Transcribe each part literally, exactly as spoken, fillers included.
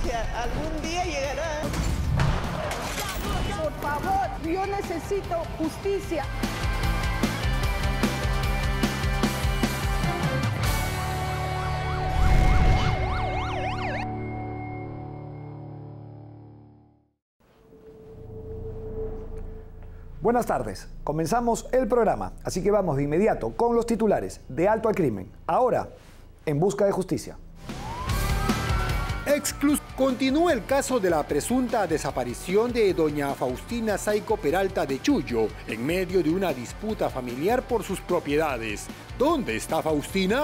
justicia algún día llegará. Por favor, yo necesito justicia. Buenas tardes, comenzamos el programa, así que vamos de inmediato con los titulares de Alto al Crimen. Ahora, en busca de justicia. Exclus continúa el caso de la presunta desaparición de doña Faustina Saico Peralta de Chullo en medio de una disputa familiar por sus propiedades. ¿Dónde está Faustina?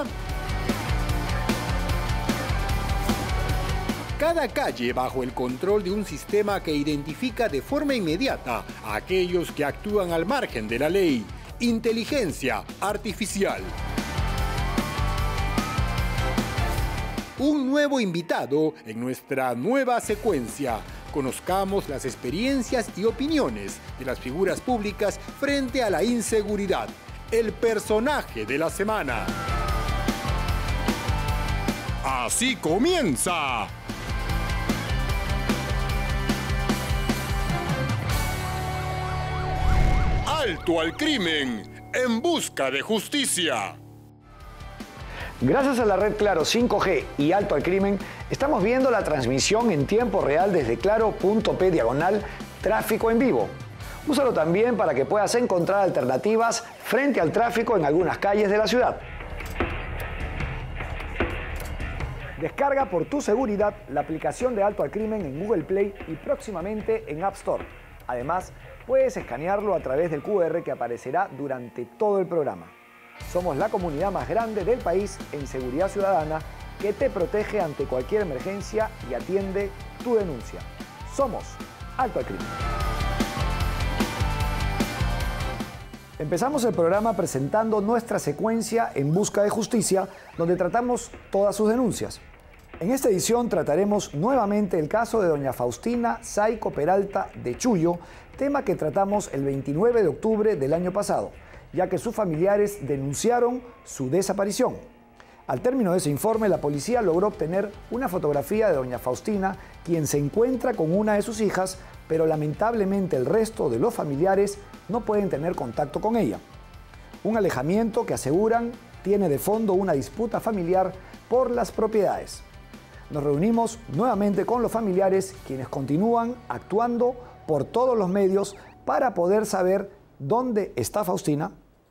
Cada calle bajo el control de un sistema que identifica de forma inmediata a aquellos que actúan al margen de la ley. Inteligencia artificial. Un nuevo invitado en nuestra nueva secuencia. Conozcamos las experiencias y opiniones de las figuras públicas frente a la inseguridad. El personaje de la semana. Así comienza. Alto al Crimen, en busca de justicia. Gracias a la red Claro cinco G y Alto al Crimen, estamos viendo la transmisión en tiempo real desde claro.p diagonal tráfico en vivo. Úsalo también para que puedas encontrar alternativas frente al tráfico en algunas calles de la ciudad. Descarga por tu seguridad la aplicación de Alto al Crimen en Google Play y próximamente en App Store. Además, puedes escanearlo a través del cu erre que aparecerá durante todo el programa. Somos la comunidad más grande del país en seguridad ciudadana que te protege ante cualquier emergencia y atiende tu denuncia. Somos Alto al Crimen. Empezamos el programa presentando nuestra secuencia En Busca de Justicia, donde tratamos todas sus denuncias. En esta edición trataremos nuevamente el caso de doña Faustina Saico Peralta de Chullo, tema que tratamos el veintinueve de octubre del año pasado, ya que sus familiares denunciaron su desaparición. Al término de ese informe, la policía logró obtener una fotografía de doña Faustina, quien se encuentra con una de sus hijas, pero lamentablemente el resto de los familiares no pueden tener contacto con ella. Un alejamiento que aseguran tiene de fondo una disputa familiar por las propiedades. Nos reunimos nuevamente con los familiares, quienes continúan actuando por todos los medios para poder saber dónde está Faustina.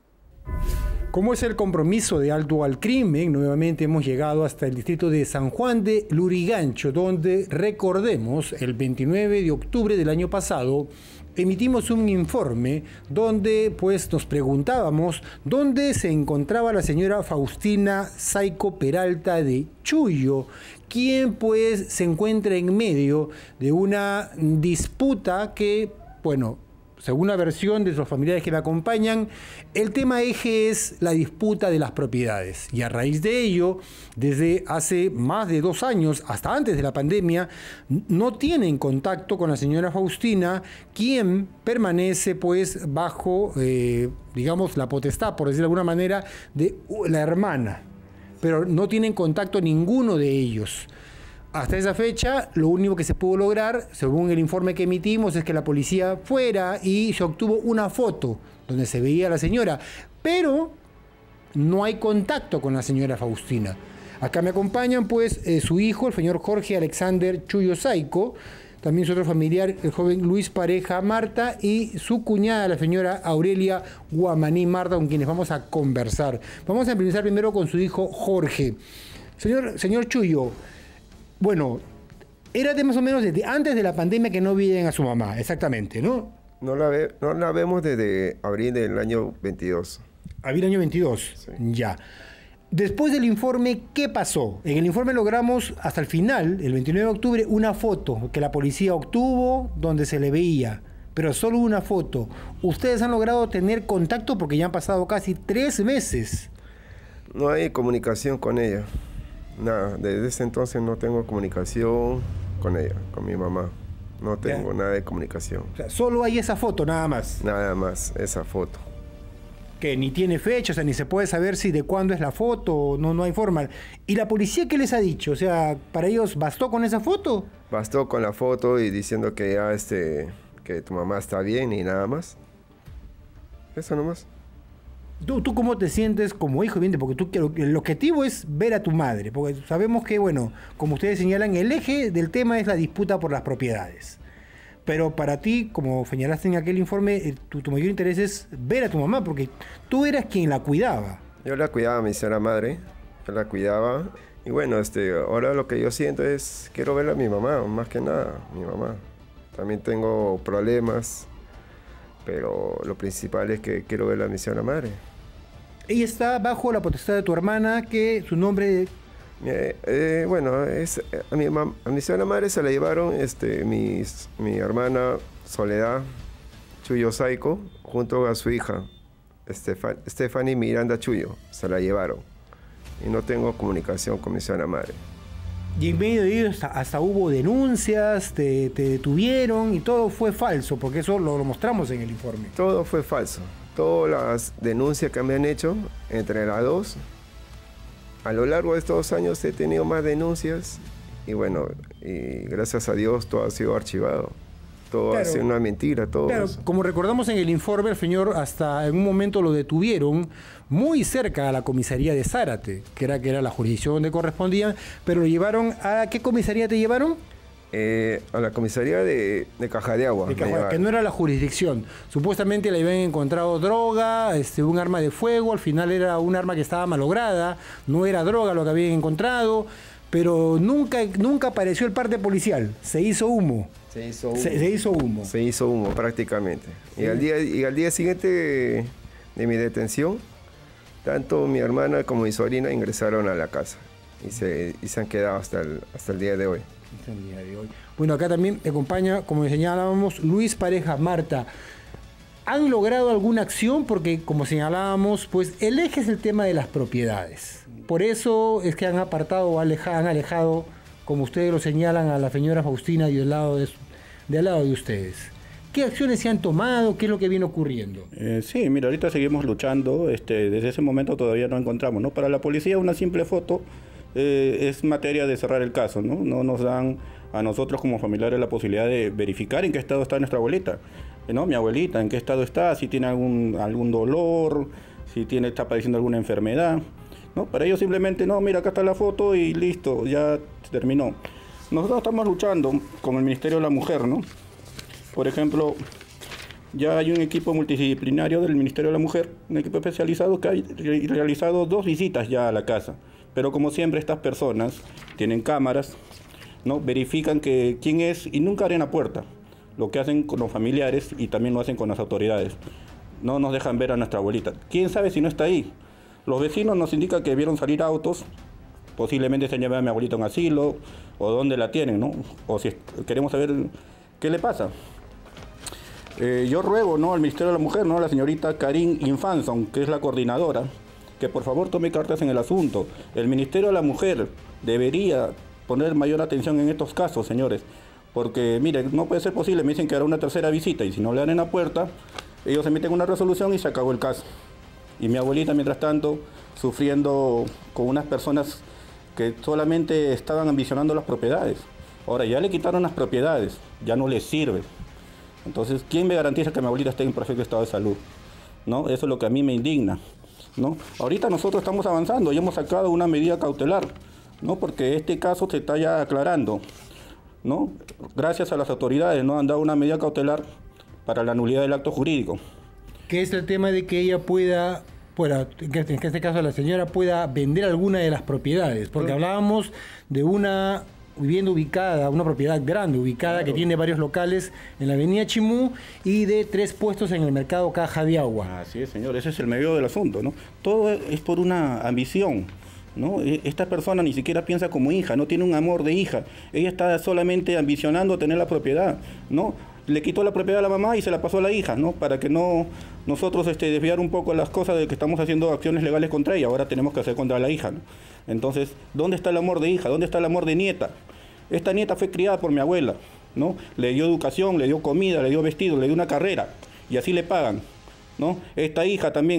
Como es el compromiso de Alto al Crimen, nuevamente hemos llegado hasta el distrito de San Juan de Lurigancho, donde, recordemos, el veintinueve de octubre del año pasado, emitimos un informe donde pues, nos preguntábamos dónde se encontraba la señora Faustina Saico Peralta de Chullo, quien pues se encuentra en medio de una disputa que, bueno, según la versión de los familiares que me acompañan, el tema eje es la disputa de las propiedades. Y a raíz de ello, desde hace más de dos años, hasta antes de la pandemia, no tienen contacto con la señora Faustina, quien permanece pues bajo, eh, digamos, la potestad, por decirlo de alguna manera, de la hermana. Pero no tienen contacto ninguno de ellos. Hasta esa fecha, lo único que se pudo lograr, según el informe que emitimos, es que la policía fuera y se obtuvo una foto donde se veía a la señora, pero no hay contacto con la señora Faustina. Acá me acompañan, pues, eh, su hijo, el señor Jorge Alexander Chullo Saico, también su otro familiar, el joven Luis Pareja Marta, y su cuñada, la señora Aurelia Guamaní Marta, con quienes vamos a conversar. Vamos a empezar primero con su hijo Jorge. Señor, señor Chullo, bueno, era de más o menos desde antes de la pandemia que no veían a su mamá, exactamente, ¿no? No la, ve, no la vemos desde abril del año veintidós. Abril año veintidós, sí. Ya. Después del informe, ¿qué pasó? En el informe logramos hasta el final, el veintinueve de octubre, una foto que la policía obtuvo donde se le veía, pero solo una foto. ¿Ustedes han logrado tener contacto porque ya han pasado casi tres meses? No hay comunicación con ella. Nada, desde ese entonces no tengo comunicación con ella, con mi mamá. No tengo ya. nada de comunicación. O sea, solo hay esa foto, nada más. Nada más, esa foto. que ni tiene fecha, o sea, ni se puede saber si de cuándo es la foto, no, no hay forma. ¿Y la policía qué les ha dicho? O sea, ¿para ellos bastó con esa foto? Bastó con la foto y diciendo que ya este, que tu mamá está bien y nada más. Eso nomás. ¿Tú, ¿Tú cómo te sientes como hijo? Bien, porque tú, el objetivo es ver a tu madre, porque sabemos que, bueno, como ustedes señalan, el eje del tema es la disputa por las propiedades. Pero para ti, como señalaste en aquel informe, tu, tu mayor interés es ver a tu mamá, porque tú eras quien la cuidaba. Yo la cuidaba a mi señora madre, yo la cuidaba. Y bueno, este, ahora lo que yo siento es, quiero ver a mi mamá, más que nada, mi mamá. También tengo problemas, pero lo principal es que quiero ver a mi señora madre. Ella está bajo la potestad de tu hermana, que su nombre... Eh, eh, bueno, es, a, mi, a mi señora madre se la llevaron este, mis, mi hermana Soledad Chuyo Saico junto a su hija Estefan, Stephanie Miranda Chuyo, se la llevaron y no tengo comunicación con mi señora madre. Y en medio de ello hasta, hasta hubo denuncias, te, te detuvieron y todo fue falso, porque eso lo, lo mostramos en el informe. Todo fue falso, todas las denuncias que me han hecho entre las dos. A lo largo de estos años he tenido más denuncias y bueno, y gracias a Dios todo ha sido archivado. Todo claro, ha sido una mentira, todo claro, eso. Como recordamos en el informe, el señor hasta en un momento lo detuvieron muy cerca a la comisaría de Zárate, que era, que era la jurisdicción donde correspondían, pero lo llevaron a... ¿Qué comisaría te llevaron? Eh, a la comisaría de, de Caja de Agua. De Caja, que no era la jurisdicción. Supuestamente le habían encontrado droga, este, un arma de fuego, al final era un arma que estaba malograda, no era droga lo que habían encontrado, pero nunca, nunca apareció el parte policial, se hizo humo. Se hizo humo. Se, se hizo humo. Se hizo humo prácticamente. Sí. Y, al día, y al día siguiente de, de mi detención, tanto mi hermana como mi sobrina ingresaron a la casa y se, y se han quedado hasta el, hasta el día de hoy. El día de hoy. Bueno, acá también te acompaña, como señalábamos, Luis Pareja. Marta, ¿han logrado alguna acción? Porque, como señalábamos, pues el eje es el tema de las propiedades. Por eso es que han apartado o aleja, han alejado, como ustedes lo señalan, a la señora Faustina y del lado de, de al lado de ustedes. ¿Qué acciones se han tomado? ¿Qué es lo que viene ocurriendo? Eh, sí, mira, ahorita seguimos luchando. Este, desde ese momento todavía no encontramos, ¿no? Para la policía una simple foto eh, es materia de cerrar el caso, ¿no? No nos dan a nosotros como familiares la posibilidad de verificar en qué estado está nuestra abuelita, ¿no? Mi abuelita, en qué estado está, si tiene algún, algún dolor, si tiene, está padeciendo alguna enfermedad, ¿no? Para ellos simplemente, no, mira, acá está la foto y listo, ya terminó. Nosotros estamos luchando con el Ministerio de la Mujer, ¿no? Por ejemplo, ya hay un equipo multidisciplinario del Ministerio de la Mujer, un equipo especializado que ha realizado dos visitas ya a la casa. Pero como siempre estas personas tienen cámaras, ¿no? Verifican que quién es y nunca abren la puerta. Lo que hacen con los familiares y también lo hacen con las autoridades. No nos dejan ver a nuestra abuelita. ¿Quién sabe si no está ahí? Los vecinos nos indican que vieron salir autos, posiblemente se llevan a mi abuelita a un asilo, o dónde la tienen, ¿no? O si queremos saber qué le pasa. Eh, yo ruego, ¿no?, al Ministerio de la Mujer, ¿no?, a la señorita Karin Infanson, que es la coordinadora, que por favor tome cartas en el asunto. El Ministerio de la Mujer debería poner mayor atención en estos casos, señores, porque, miren, no puede ser posible, me dicen que hará una tercera visita, y si no le abren la puerta, ellos emiten una resolución y se acabó el caso. Y mi abuelita, mientras tanto, sufriendo con unas personas que solamente estaban ambicionando las propiedades. Ahora ya le quitaron las propiedades, ya no les sirve. Entonces, ¿quién me garantiza que mi abuelita esté en perfecto estado de salud? ¿No? Eso es lo que a mí me indigna, ¿no? Ahorita nosotros estamos avanzando y hemos sacado una medida cautelar, ¿no? Porque este caso se está ya aclarando, ¿no? Gracias a las autoridades, ¿no?, han dado una medida cautelar para la nulidad del acto jurídico. Que es el tema de que ella pueda, bueno, en este caso la señora pueda vender alguna de las propiedades, porque Claro. hablábamos de una vivienda ubicada, una propiedad grande, ubicada, claro, que tiene varios locales en la avenida Chimú y de tres puestos en el mercado Caja de Agua. Así es, señor, ese es el medio del asunto, ¿no? Todo es por una ambición, ¿no? Esta persona ni siquiera piensa como hija, no tiene un amor de hija, ella está solamente ambicionando tener la propiedad, ¿no? Le quitó la propiedad a la mamá y se la pasó a la hija, ¿no? Para que no nosotros este, desviar un poco las cosas de que estamos haciendo acciones legales contra ella, ahora tenemos que hacer contra la hija, ¿no? Entonces, ¿dónde está el amor de hija? ¿Dónde está el amor de nieta? Esta nieta fue criada por mi abuela, ¿no? Le dio educación, le dio comida, le dio vestido, le dio una carrera, y así le pagan, ¿no? Esta hija también,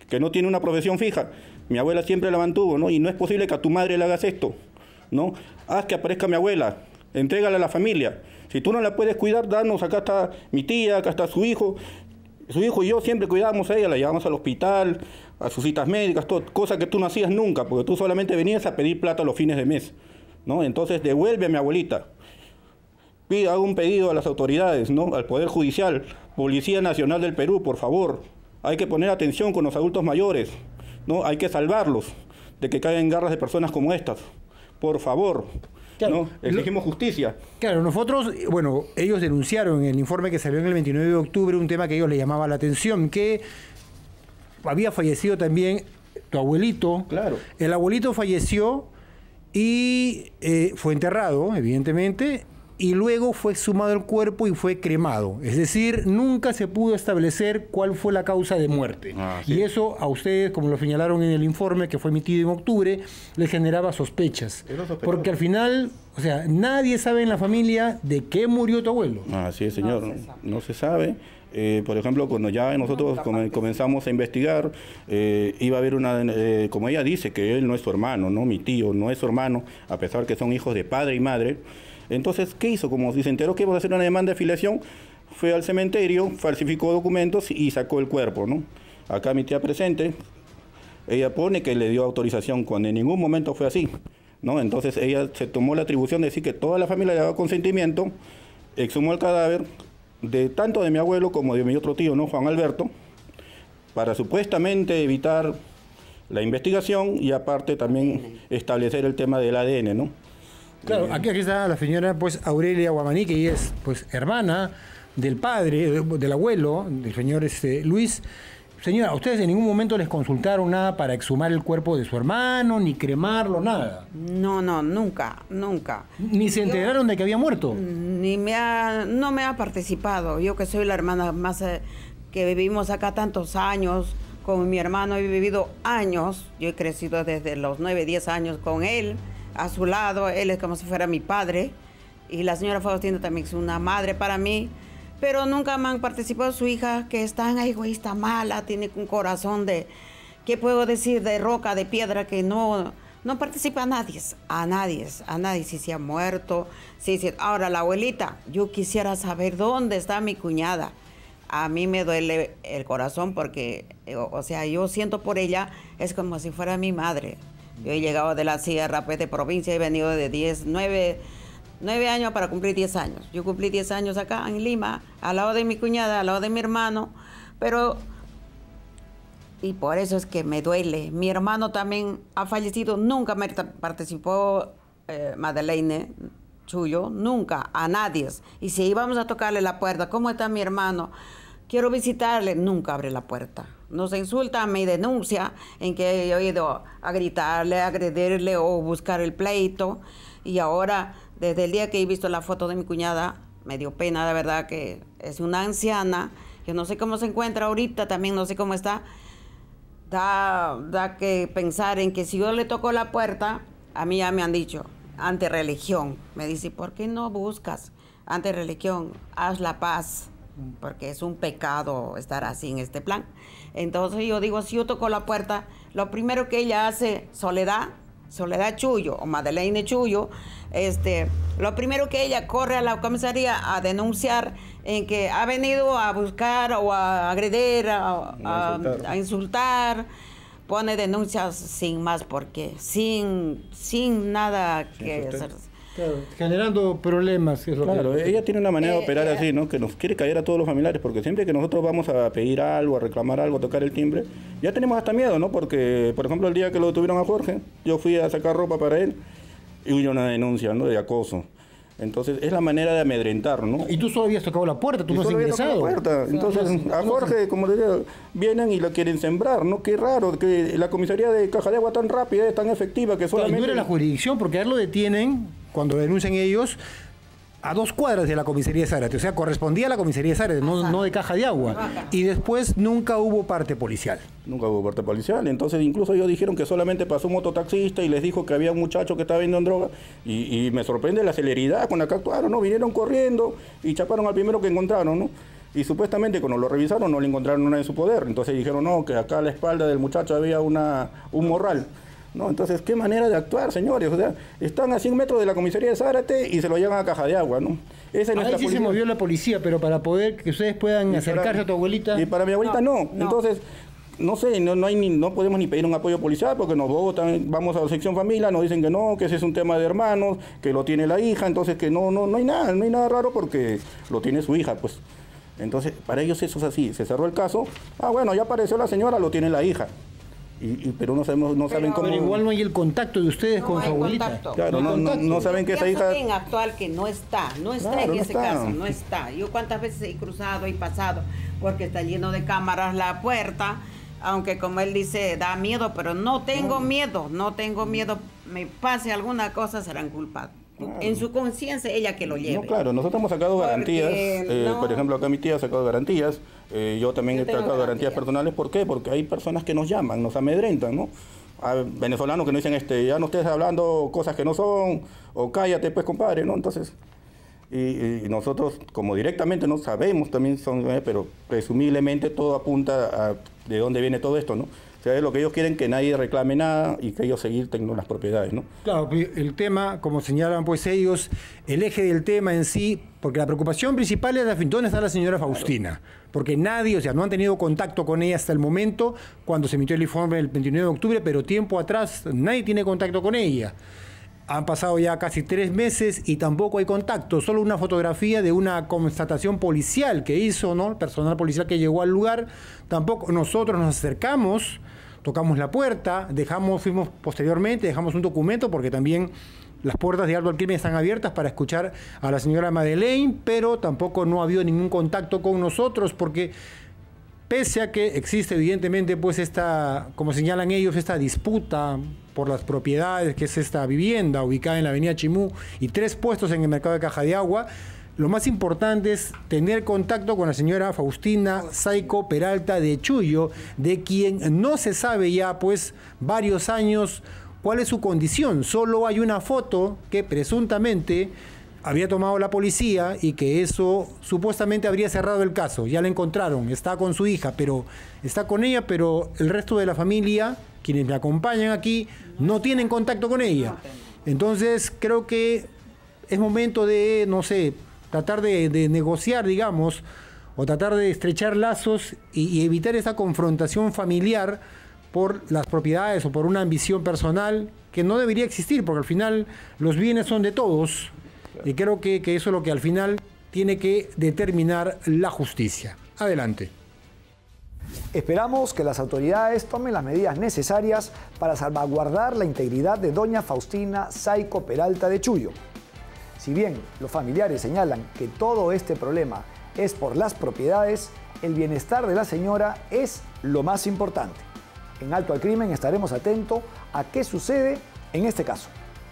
que no tiene una profesión fija. Mi abuela siempre la mantuvo, ¿no? Y no es posible que a tu madre le hagas esto, ¿no? Haz que aparezca mi abuela, entrégala a la familia. Si tú no la puedes cuidar, danos, acá está mi tía, acá está su hijo. Su hijo y yo siempre cuidábamos a ella, la llevamos al hospital, a sus citas médicas, todo, cosa que tú no hacías nunca, porque tú solamente venías a pedir plata los fines de mes, ¿no? Entonces devuelve a mi abuelita. Pida, hago un pedido a las autoridades, ¿no? Al Poder Judicial, Policía Nacional del Perú, por favor. Hay que poner atención con los adultos mayores, ¿no? Hay que salvarlos de que caigan en garras de personas como estas. Por favor, claro, ¿no? Exigimos lo, justicia. Claro, nosotros, bueno, ellos denunciaron en el informe que salió en el veintinueve de octubre un tema que a ellos les llamaba la atención, que había fallecido también tu abuelito. Claro. El abuelito falleció y eh, fue enterrado, evidentemente, y luego fue exhumado el cuerpo y fue cremado. Es decir, nunca se pudo establecer cuál fue la causa de muerte. Ah, sí. Y eso a ustedes, como lo señalaron en el informe que fue emitido en octubre, les generaba sospechas. Porque al final, o sea, nadie sabe en la familia de qué murió tu abuelo. Ah, sí, señor. No se sabe. No se sabe. Eh, por ejemplo, cuando ya nosotros com comenzamos a investigar, eh, iba a haber una, eh, como ella dice, que él no es su hermano, ¿no? Mi tío no es su hermano, a pesar que son hijos de padre y madre. Entonces, ¿qué hizo? Como si se enteró que iba a hacer una demanda de afiliación, fue al cementerio, falsificó documentos y sacó el cuerpo, ¿no? Acá mi tía presente, ella pone que le dio autorización cuando en ningún momento fue así, ¿no? Entonces ella se tomó la atribución de decir que toda la familia le daba consentimiento, exhumó el cadáver de tanto de mi abuelo como de mi otro tío, ¿no? Juan Alberto, para supuestamente evitar la investigación y aparte también establecer el tema del A D N, ¿no? Claro, aquí, aquí está la señora pues Aurelia Guamaní, que ella es pues hermana del padre, de, del abuelo, del señor este, Luis. Señora, ¿ustedes en ningún momento les consultaron nada para exhumar el cuerpo de su hermano, ni cremarlo, nada? No, no, nunca, nunca. ¿Ni se enteraron Yo, de que había muerto? Ni me ha, no me ha participado. Yo que soy la hermana más eh, que vivimos acá tantos años, con mi hermano he vivido años. Yo he crecido desde los nueve, diez años con él. A su lado, él es como si fuera mi padre, y la señora Faustina también es una madre para mí, pero nunca me han participado su hija, que es tan egoísta, mala, tiene un corazón de, ¿qué puedo decir? De roca, de piedra, que no, no participa a nadie, a nadie, a nadie, si se ha muerto, si, si. Ahora, la abuelita, yo quisiera saber dónde está mi cuñada. A mí me duele el corazón porque, o, o sea, yo siento por ella, es como si fuera mi madre. Yo he llegado de la sierra, pues, de provincia, he venido de diez, nueve, nueve años para cumplir diez años. Yo cumplí diez años acá en Lima, al lado de mi cuñada, al lado de mi hermano, pero, y por eso es que me duele. Mi hermano también ha fallecido, nunca me participó eh, Madeleine Chuyo, nunca, a nadie. Y si íbamos a tocarle la puerta, ¿cómo está mi hermano? Quiero visitarle, nunca abre la puerta. Nos insulta, me denuncia en que he ido a gritarle, a agredirle o buscar el pleito. Y ahora, desde el día que he visto la foto de mi cuñada, me dio pena, de verdad, que es una anciana. Yo no sé cómo se encuentra ahorita, también no sé cómo está. Da, da que pensar en que si yo le toco la puerta, a mí ya me han dicho, antirreligión. Me dice, ¿por qué no buscas antirreligión? Haz la paz. Porque es un pecado estar así en este plan. Entonces yo digo, si yo toco la puerta, lo primero que ella hace, Soledad, Soledad Chuyo o Madeleine Chuyo, este, lo primero que ella corre a la comisaría a denunciar en que ha venido a buscar o a agredir, a, a, insultar. a insultar, pone denuncias sin más, porque sin, sin nada sin que hacer. Claro, generando problemas. Es lo claro, que... ella tiene una manera eh, de operar eh, así, ¿no? Que nos quiere caer a todos los familiares, porque siempre que nosotros vamos a pedir algo, a reclamar algo, a tocar el timbre, ya tenemos hasta miedo, ¿no? Porque, por ejemplo, el día que lo detuvieron a Jorge, yo fui a sacar ropa para él y hubo una denuncia, ¿no? De acoso. Entonces, es la manera de amedrentar, ¿no? Y tú solo habías tocado la puerta, tú y no has ingresado. La puerta. Entonces, a Jorge, como le digo, vienen y lo quieren sembrar, ¿no? Qué raro, que la comisaría de Caja de Agua tan rápida, es tan efectiva, que solamente... No era la jurisdicción, porque a él lo detienen, cuando denuncian ellos, a dos cuadras de la comisaría de Zárate. O sea, correspondía a la comisaría de Zárate, no, no de Caja de Agua. Y después nunca hubo parte policial. Nunca hubo parte policial. Entonces, incluso ellos dijeron que solamente pasó un mototaxista y les dijo que había un muchacho que estaba vendiendo droga. Y, y me sorprende la celeridad con la que actuaron, ¿no? Vinieron corriendo y chaparon al primero que encontraron, ¿no? Y supuestamente cuando lo revisaron no le encontraron nada en su poder. Entonces dijeron, no, que acá a la espalda del muchacho había una, un morral. ¿No? Entonces, ¿qué manera de actuar, señores? O sea, están a cien metros de la comisaría de Zárate y se lo llevan a Caja de Agua, ¿no? Esa es Ahí nuestra sí se policía. movió la policía, pero para poder que ustedes puedan Y acercarse para- a tu abuelita... Y para mi abuelita no. No, no. Entonces, no sé, no, no, hay ni, no podemos ni pedir un apoyo policial porque nos votan, vamos a la sección familia, nos dicen que no, que ese es un tema de hermanos, que lo tiene la hija, entonces que no, no, no hay nada, no hay nada raro porque lo tiene su hija, pues. Entonces, para ellos eso es así, se cerró el caso, ah, bueno, ya apareció la señora, lo tiene la hija. Y, y- pero no sabemos, no saben cómo... Pero igual no hay el contacto de ustedes No con hay su abuelita. contacto. Claro, No no, hay no, contacto. no saben que esa Ya hija... saben en actual que no está, no está Claro, en no ese está. caso, no está. Yo cuántas veces he cruzado y pasado porque está lleno de cámaras la puerta, aunque como él dice, da miedo, pero no tengo miedo, no tengo miedo, me pase alguna cosa, serán culpados. En su conciencia ella que lo lleve. No, claro, nosotros hemos sacado Porque garantías, eh, no- por ejemplo, acá mi tía ha sacado garantías, eh, yo también Yo he tengo sacado garantías garantías. personales, ¿por qué? Porque hay personas que nos llaman, nos amedrentan, ¿no? Hay venezolanos que nos dicen, este, ya no estés hablando cosas que no son, o cállate, pues, compadre, ¿no? Entonces, y, y nosotros, como directamente no sabemos también, son, eh, pero presumiblemente todo apunta a de dónde viene todo esto, ¿no? O sea, es lo que ellos quieren, que nadie reclame nada y que ellos seguir teniendo las propiedades, ¿no? Claro, el tema, como señalan pues ellos, el eje del tema en sí, porque la preocupación principal es dónde está la señora Faustina, porque nadie, o sea, no han tenido contacto con ella hasta el momento, cuando se emitió el informe el veintinueve de octubre, pero tiempo atrás nadie tiene contacto con ella. Han pasado ya casi tres meses y tampoco hay contacto, solo una fotografía de una constatación policial que hizo, ¿no? El personal policial que llegó al lugar. Tampoco nosotros nos acercamos, tocamos la puerta, dejamos, fuimos posteriormente, dejamos un documento porque también las puertas de Alto al Crimen están abiertas para escuchar a la señora Madeleine, pero tampoco no ha habido ningún contacto con nosotros porque pese a que existe evidentemente pues esta, como señalan ellos, esta disputa por las propiedades, que es esta vivienda ubicada en la avenida Chimú y tres puestos en el mercado de Caja de Agua, lo más importante es tener contacto con la señora Faustina Saico Peralta de Chuyo, de quien no se sabe ya pues varios años cuál es su condición. Solo hay una foto que presuntamente había tomado la policía y que eso supuestamente habría cerrado el caso. Ya la encontraron, está con su hija, pero está con ella, pero el resto de la familia, quienes me acompañan aquí, no tienen contacto con ella. Entonces creo que es momento de, no sé, tratar de, de negociar, digamos, o tratar de estrechar lazos y, y evitar esa confrontación familiar por las propiedades o por una ambición personal que no debería existir, porque al final los bienes son de todos. Y creo que, que eso es lo que al final tiene que determinar la justicia. Adelante. Esperamos que las autoridades tomen las medidas necesarias para salvaguardar la integridad de doña Faustina Saico Peralta de Chuyo. Si bien los familiares señalan que todo este problema es por las propiedades, el bienestar de la señora es lo más importante. En Alto al Crimen estaremos atentos a qué sucede en este caso.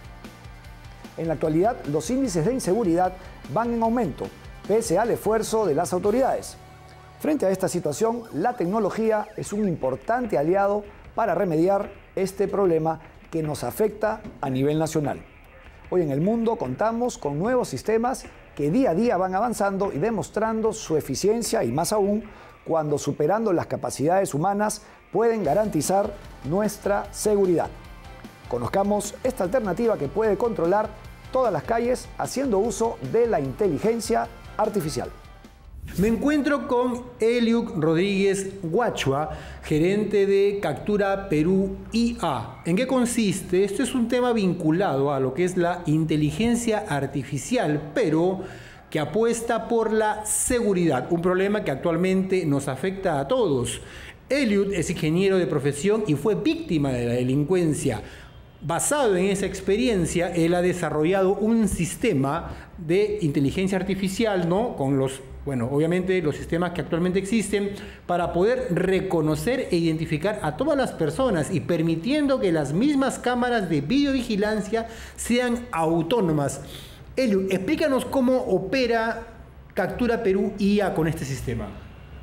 En la actualidad, los índices de inseguridad van en aumento, pese al esfuerzo de las autoridades. Frente a esta situación, la tecnología es un importante aliado para remediar este problema que nos afecta a nivel nacional. Hoy en el mundo contamos con nuevos sistemas que día a día van avanzando y demostrando su eficiencia y más aún cuando superando las capacidades humanas pueden garantizar nuestra seguridad. Conozcamos esta alternativa que puede controlar todas las calles haciendo uso de la inteligencia artificial. Me encuentro con Eliud Rodríguez Guachua, gerente de Captura Perú I A. ¿En qué consiste? Esto es un tema vinculado a lo que es la inteligencia artificial, pero que apuesta por la seguridad, un problema que actualmente nos afecta a todos. Eliud es ingeniero de profesión y fue víctima de la delincuencia. Basado en esa experiencia, él ha desarrollado un sistema de inteligencia artificial, ¿no? Con los, bueno, obviamente los sistemas que actualmente existen para poder reconocer e identificar a todas las personas y permitiendo que las mismas cámaras de videovigilancia sean autónomas. Eliud, explícanos cómo opera Captura Perú I A con este sistema.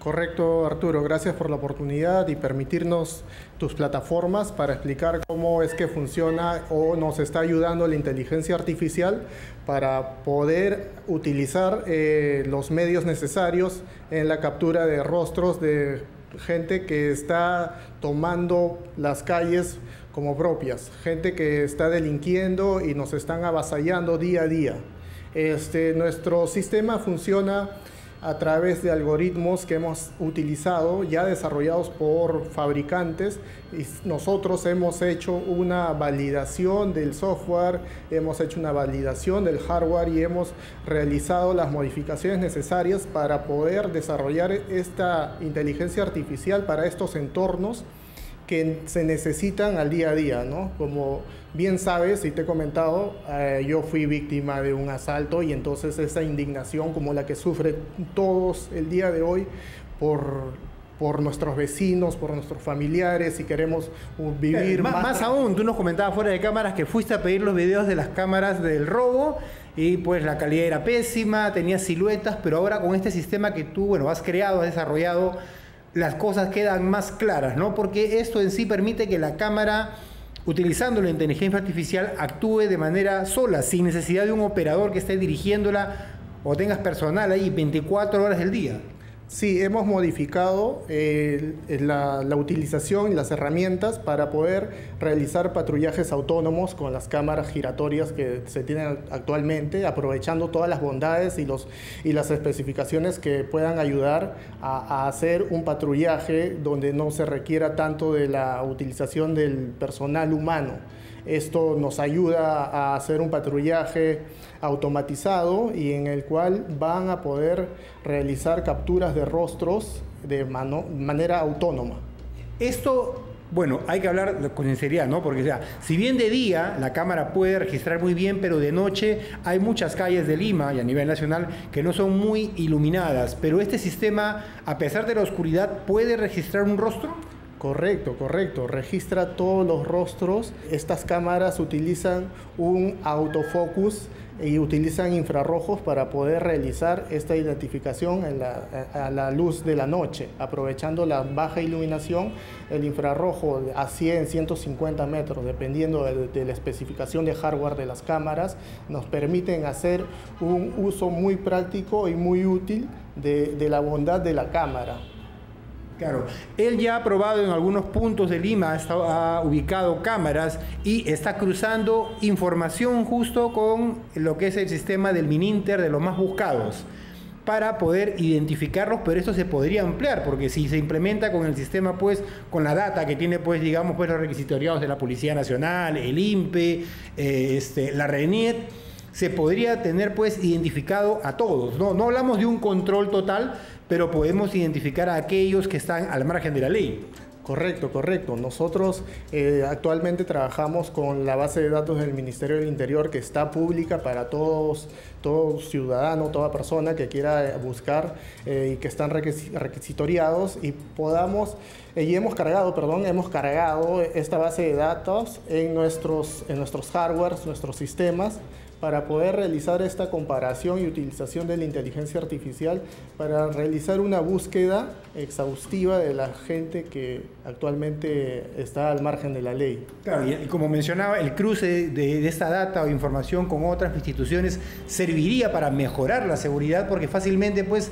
Correcto, Arturo. Gracias por la oportunidad y permitirnos tus plataformas para explicar cómo es que funciona o nos está ayudando la inteligencia artificial para poder utilizar eh, los medios necesarios en la captura de rostros de gente que está tomando las calles como propias, gente que está delinquiendo y nos están avasallando día a día. Este, nuestro sistema funciona a través de algoritmos que hemos utilizado, ya desarrollados por fabricantes, y nosotros hemos hecho una validación del software, hemos hecho una validación del hardware y hemos realizado las modificaciones necesarias para poder desarrollar esta inteligencia artificial para estos entornos que se necesitan al día a día, ¿no? Como bien sabes y te he comentado, eh, yo fui víctima de un asalto y entonces esa indignación como la que sufren todos el día de hoy por, por nuestros vecinos, por nuestros familiares y queremos uh, vivir eh, más. Más aún, tú nos comentabas fuera de cámaras que fuiste a pedir los videos de las cámaras del robo y pues la calidad era pésima, tenía siluetas, pero ahora con este sistema que tú, bueno, has creado, has desarrollado, las cosas quedan más claras, ¿no? Porque esto en sí permite que la cámara, utilizando la inteligencia artificial, actúe de manera sola, sin necesidad de un operador que esté dirigiéndola o tengas personal ahí veinticuatro horas del día. Sí, hemos modificado eh, la, la utilización y las herramientas para poder realizar patrullajes autónomos con las cámaras giratorias que se tienen actualmente, aprovechando todas las bondades y, los, y las especificaciones que puedan ayudar a, a hacer un patrullaje donde no se requiera tanto de la utilización del personal humano. Esto nos ayuda a hacer un patrullaje automatizado y en el cual van a poder realizar capturas de rostros de mano, manera autónoma. Esto, bueno, hay que hablar con sinceridad, ¿no? Porque, o sea, si bien de día la cámara puede registrar muy bien, pero de noche hay muchas calles de Lima y a nivel nacional que no son muy iluminadas. Pero este sistema, a pesar de la oscuridad, ¿puede registrar un rostro? Correcto, correcto. Registra todos los rostros. Estas cámaras utilizan un autofocus y utilizan infrarrojos para poder realizar esta identificación en la, a la luz de la noche, aprovechando la baja iluminación. El infrarrojo a cien, ciento cincuenta metros, dependiendo de, de la especificación de hardware de las cámaras, nos permiten hacer un uso muy práctico y muy útil de, de la bondad de la cámara. Claro, él ya ha probado en algunos puntos de Lima, ha, estado, ha ubicado cámaras y está cruzando información justo con lo que es el sistema del Mininter de los más buscados para poder identificarlos, pero esto se podría ampliar, porque si se implementa con el sistema, pues, con la data que tiene, pues, digamos, pues, los requisitoriados de la Policía Nacional, el I N P E, eh, este, la RENIET, se podría tener, pues, identificado a todos, ¿no? No hablamos de un control total, pero podemos identificar a aquellos que están al margen de la ley. Correcto, correcto. Nosotros eh, actualmente trabajamos con la base de datos del Ministerio del Interior que está pública para todos, todo ciudadano, toda persona que quiera buscar eh, y que están requisitoriados y podamos, eh, y hemos cargado, perdón, hemos cargado esta base de datos en nuestros, en nuestros hardwares, nuestros sistemas, para poder realizar esta comparación y utilización de la inteligencia artificial para realizar una búsqueda exhaustiva de la gente que actualmente está al margen de la ley. Claro, y como mencionaba, el cruce de, de esta data o información con otras instituciones serviría para mejorar la seguridad, porque fácilmente, pues,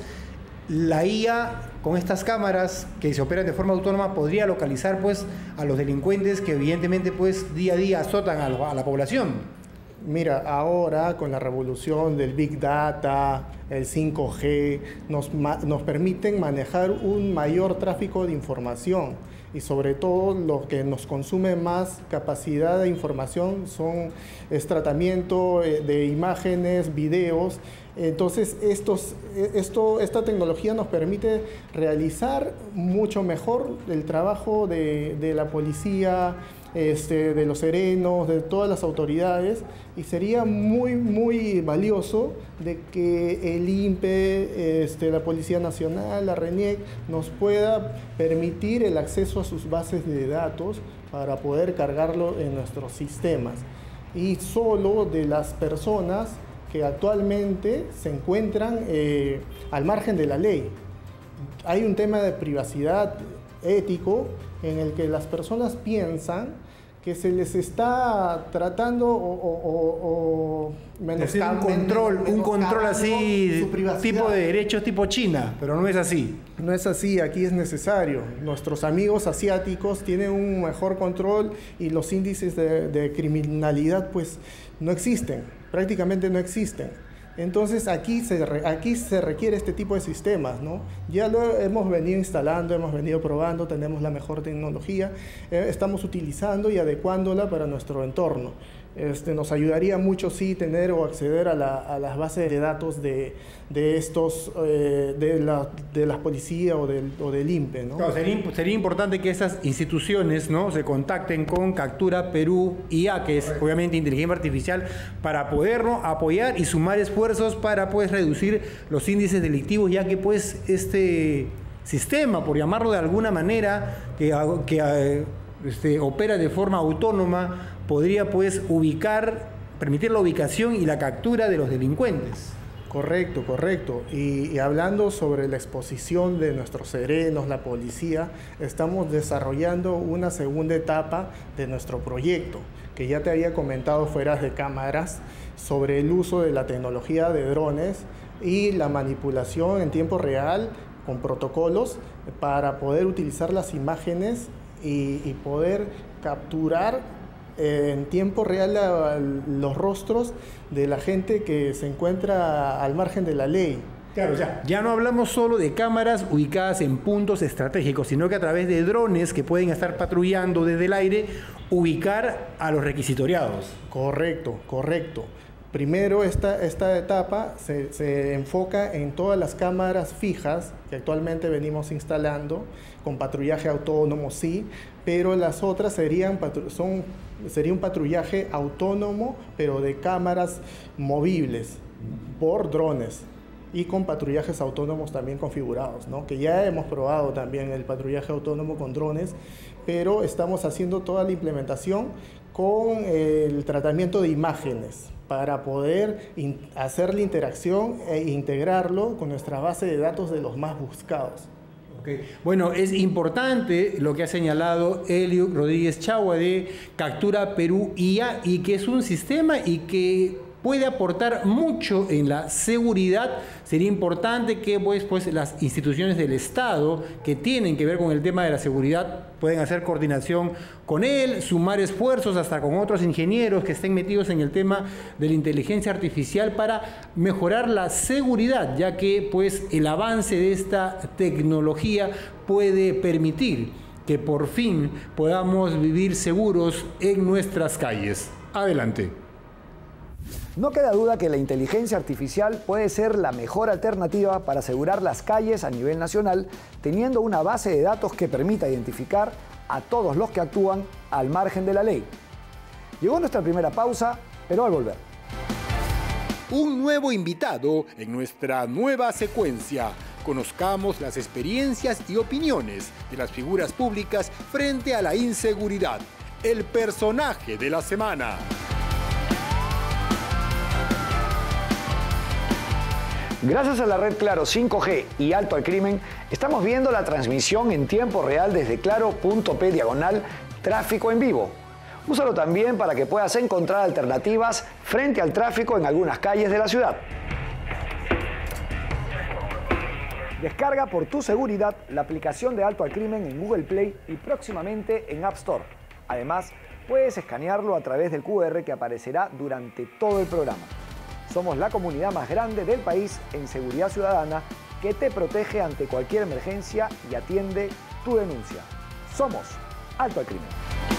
la I A con estas cámaras que se operan de forma autónoma podría localizar, pues, a los delincuentes que evidentemente, pues, día a día azotan a, a la población. Mira, ahora con la revolución del Big Data, el cinco G, nos, nos permiten manejar un mayor tráfico de información y sobre todo lo que nos consume más capacidad de información son, es tratamiento de imágenes, videos. Entonces, estos, esto, esta tecnología nos permite realizar mucho mejor el trabajo de, de la policía, Este, de los serenos, de todas las autoridades, y sería muy, muy valioso de que el I N P E, este, la Policía Nacional, la RENIEC, nos pueda permitir el acceso a sus bases de datos para poder cargarlo en nuestros sistemas. Y solo de las personas que actualmente se encuentran eh, al margen de la ley. hay un tema de privacidad ético en el que las personas piensan que se les está tratando o, o, o, o un control, un control así, tipo de derechos tipo China, pero no es así. No es así, aquí es necesario. Nuestros amigos asiáticos tienen un mejor control y los índices de, de criminalidad pues no existen, prácticamente no existen. Entonces aquí se, aquí se requiere este tipo de sistemas, ¿no? Ya lo hemos venido instalando, hemos venido probando, tenemos la mejor tecnología, eh, estamos utilizando y adecuándola para nuestro entorno. Este, nos ayudaría mucho sí tener o acceder a, la, a las bases de datos de, de estos, eh, de, la, de las policías o del, o del I N P E, ¿no? Claro, sería, sería importante que esas instituciones, ¿no?, se contacten con Captura Perú I A, que es obviamente inteligencia artificial, para podernos apoyar y sumar esfuerzos para pues reducir los índices delictivos, ya que pues este sistema, por llamarlo de alguna manera, que, que este, opera de forma autónoma, podría pues ubicar, permitir la ubicación y la captura de los delincuentes. Correcto, correcto. Y, y hablando sobre la exposición de nuestros serenos, la policía, estamos desarrollando una segunda etapa de nuestro proyecto, que ya te había comentado fuera de cámaras, sobre el uso de la tecnología de drones y la manipulación en tiempo real con protocolos para poder utilizar las imágenes y, y poder capturar en tiempo real a los rostros de la gente que se encuentra al margen de la ley. Claro, ya, ya no hablamos solo de cámaras ubicadas en puntos estratégicos, sino que a través de drones que pueden estar patrullando desde el aire, ubicar a los requisitoriados. Correcto, correcto. Primero, esta, esta etapa se, se enfoca en todas las cámaras fijas que actualmente venimos instalando, con patrullaje autónomo, sí, pero las otras serían, son, sería un patrullaje autónomo, pero de cámaras movibles por drones y con patrullajes autónomos también configurados, ¿no? Que ya hemos probado también el patrullaje autónomo con drones, pero estamos haciendo toda la implementación con el tratamiento de imágenes para poder hacer la interacción e integrarlo con nuestra base de datos de los más buscados. Okay. Bueno, es importante lo que ha señalado Elio Rodríguez Chagua de Captura Perú I A, y que es un sistema y que puede aportar mucho en la seguridad. Sería importante que pues, pues, las instituciones del Estado que tienen que ver con el tema de la seguridad pueden hacer coordinación con él, sumar esfuerzos hasta con otros ingenieros que estén metidos en el tema de la inteligencia artificial para mejorar la seguridad, ya que pues, el avance de esta tecnología puede permitir que por fin podamos vivir seguros en nuestras calles. Adelante. No queda duda que la inteligencia artificial puede ser la mejor alternativa para asegurar las calles a nivel nacional, teniendo una base de datos que permita identificar a todos los que actúan al margen de la ley. Llegó nuestra primera pausa, pero al volver. Un nuevo invitado en nuestra nueva secuencia. Conozcamos las experiencias y opiniones de las figuras públicas frente a la inseguridad. El personaje de la semana. Gracias a la red Claro cinco G y Alto al Crimen, estamos viendo la transmisión en tiempo real desde claro.p diagonal tráfico en vivo. Úsalo también para que puedas encontrar alternativas frente al tráfico en algunas calles de la ciudad. Descarga por tu seguridad la aplicación de Alto al Crimen en Google Play y próximamente en App Store. Además, puedes escanearlo a través del Q R que aparecerá durante todo el programa. Somos la comunidad más grande del país en seguridad ciudadana que te protege ante cualquier emergencia y atiende tu denuncia. Somos Alto al Crimen.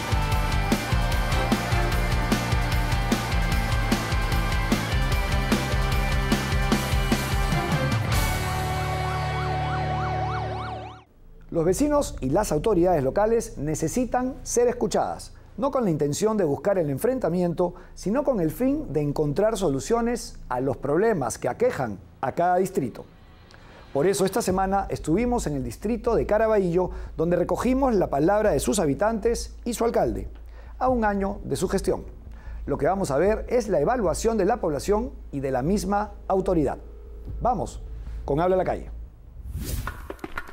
Los vecinos y las autoridades locales necesitan ser escuchadas, no con la intención de buscar el enfrentamiento, sino con el fin de encontrar soluciones a los problemas que aquejan a cada distrito. Por eso esta semana estuvimos en el distrito de Caraballo, donde recogimos la palabra de sus habitantes y su alcalde, a un año de su gestión. Lo que vamos a ver es la evaluación de la población y de la misma autoridad. Vamos, con Habla la Calle.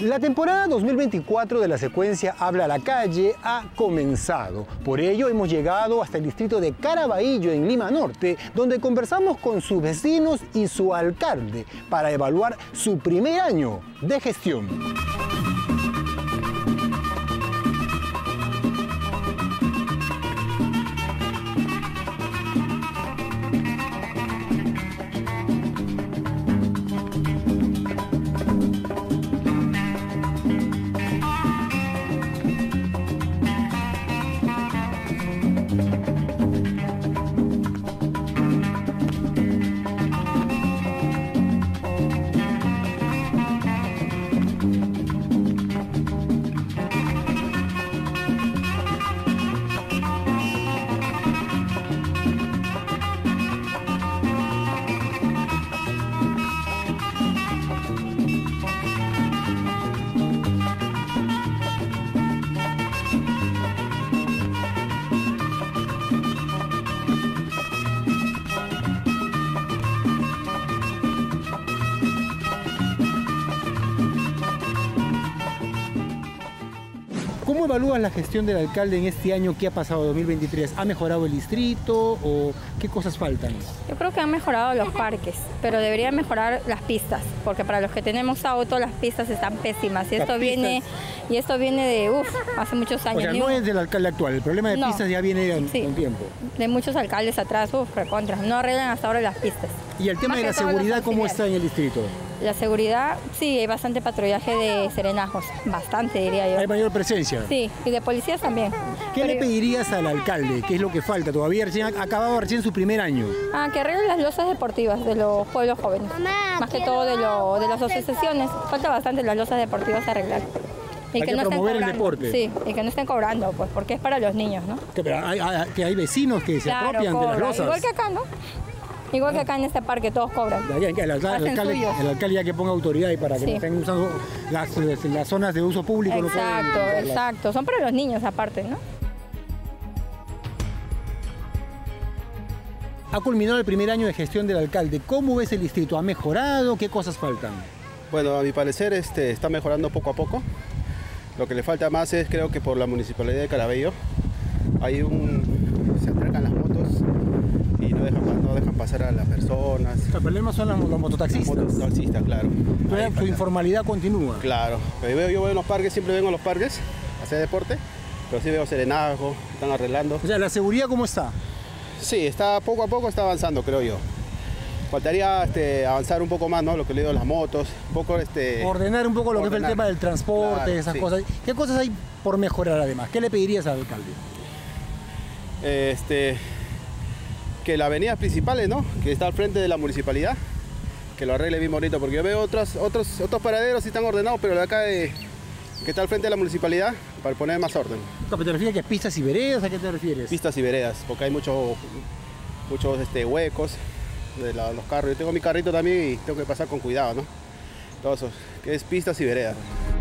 La temporada dos mil veinticuatro de la secuencia Habla a la Calle ha comenzado. Por ello hemos llegado hasta el distrito de Caraballo en Lima Norte, donde conversamos con sus vecinos y su alcalde para evaluar su primer año de gestión. ¿Cómo evalúas la gestión del alcalde en este año que ha pasado, dos mil veintitrés? ¿Ha mejorado el distrito o qué cosas faltan? Yo creo que han mejorado los parques, pero deberían mejorar las pistas, porque para los que tenemos auto las pistas están pésimas y esto viene y esto viene de uf, hace muchos años. O sea, no es del alcalde actual, el problema de No. pistas ya viene de Sí. un tiempo. De muchos alcaldes atrás, uf, recontra, no arreglan hasta ahora las pistas. ¿Y el tema Más de la que todo los seguridad cómo está en el distrito? La seguridad, sí, hay bastante patrullaje de serenazgos, bastante diría yo. ¿Hay mayor presencia? Sí, y de policías también. ¿Qué le Pero- pedirías al alcalde? ¿Qué es lo que falta? Todavía recién ha acabado recién su primer año. Ah, que arreglen las losas deportivas de los pueblos jóvenes. Más que todo de, lo, de las asociaciones. Falta bastante las losas deportivas a arreglar. Y Hay que no estén promover el cobrando. deporte. Sí, y que no estén cobrando, pues, porque es para los niños, ¿no? Que, pero hay, hay- que hay vecinos que se Claro, apropian de las cobran. losas. Igual que acá, ¿no? Igual que acá en este parque, todos cobran. Ya, ya, El, alcalde, el Hacen alcalde, suyos. el alcalde ya que ponga autoridad y para que Sí. no estén usando las, las zonas de uso público. no pueden Exacto, usarlas. exacto. Son para los niños aparte, ¿no? Ha culminado el primer año de gestión del alcalde. ¿Cómo ves el distrito? ¿Ha mejorado? ¿Qué cosas faltan? Bueno, a mi parecer este, está mejorando poco a poco. Lo que le falta más es, creo que por la municipalidad de Caraballo, hay un... se atracan las motos y no dejan, no dejan pasar a las personas. El problema son los, los mototaxistas. Los mototaxistas, claro. Todavía Ahí su falta. informalidad continúa. Claro. Pero yo, yo voy a los parques, siempre vengo a los parques a hacer deporte, pero sí veo serenazgo, están arreglando. O sea, ¿la seguridad cómo está? Sí, está poco a poco está avanzando, creo yo. Faltaría este, avanzar un poco más, ¿no? Lo que le digo, las motos, un poco este... Ordenar un poco lo que es el ordenar. tema del transporte, Claro, esas sí. cosas. ¿Qué cosas hay por mejorar además? ¿Qué le pedirías al alcalde? Este, que las avenidas principales, ¿no? Que está al frente de la municipalidad, que lo arregle bien bonito, porque yo veo otros, otros, otros paraderos sí están ordenados, pero de acá de, que está al frente de la municipalidad, para poner más orden. ¿Te refieres a que pistas y veredas? ¿A qué te refieres? Pistas y veredas, porque hay muchos muchos este, huecos de la- los carros. Yo tengo mi carrito también y tengo que pasar con cuidado, ¿no? Todo eso, que es pistas y veredas.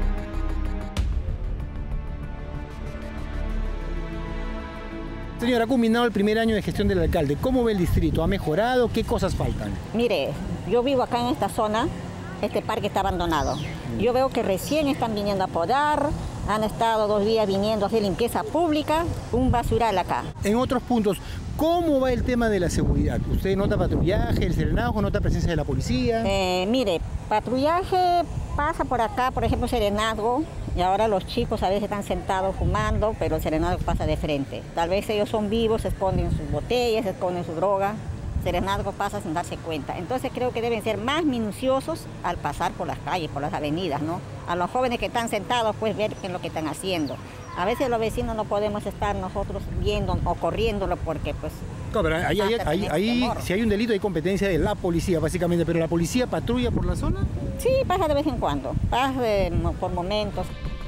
Señora, ha culminado el primer año de gestión del alcalde. ¿Cómo ve el distrito? ¿Ha mejorado? ¿Qué cosas faltan? Mire, yo vivo acá en esta zona, este parque está abandonado. Yo veo que recién están viniendo a podar, han estado dos días viniendo a hacer limpieza pública, un basural acá. En otros puntos, ¿cómo va el tema de la seguridad? ¿Usted nota patrullaje, el serenazgo, nota presencia de la policía? Eh, mire, patrullaje pasa por acá, por ejemplo, serenazgo, y ahora los chicos a veces están sentados fumando, pero el serenazgo pasa de frente. Tal vez ellos son vivos, se esconden sus botellas, se esconden su droga. Serenazgo pasa sin darse cuenta. Entonces creo que deben ser más minuciosos al pasar por las calles, por las avenidas, ¿no? A los jóvenes que están sentados, pues ver qué es lo que están haciendo. A veces los vecinos no podemos estar nosotros viendo o corriéndolo porque, pues... No, pero ahí, ahí- hasta ahí- tenemos ahí, temor. si hay un delito hay competencia de la policía, básicamente. ¿Pero la policía patrulla por la zona? Sí, pasa de vez en cuando, pasa de- por momentos.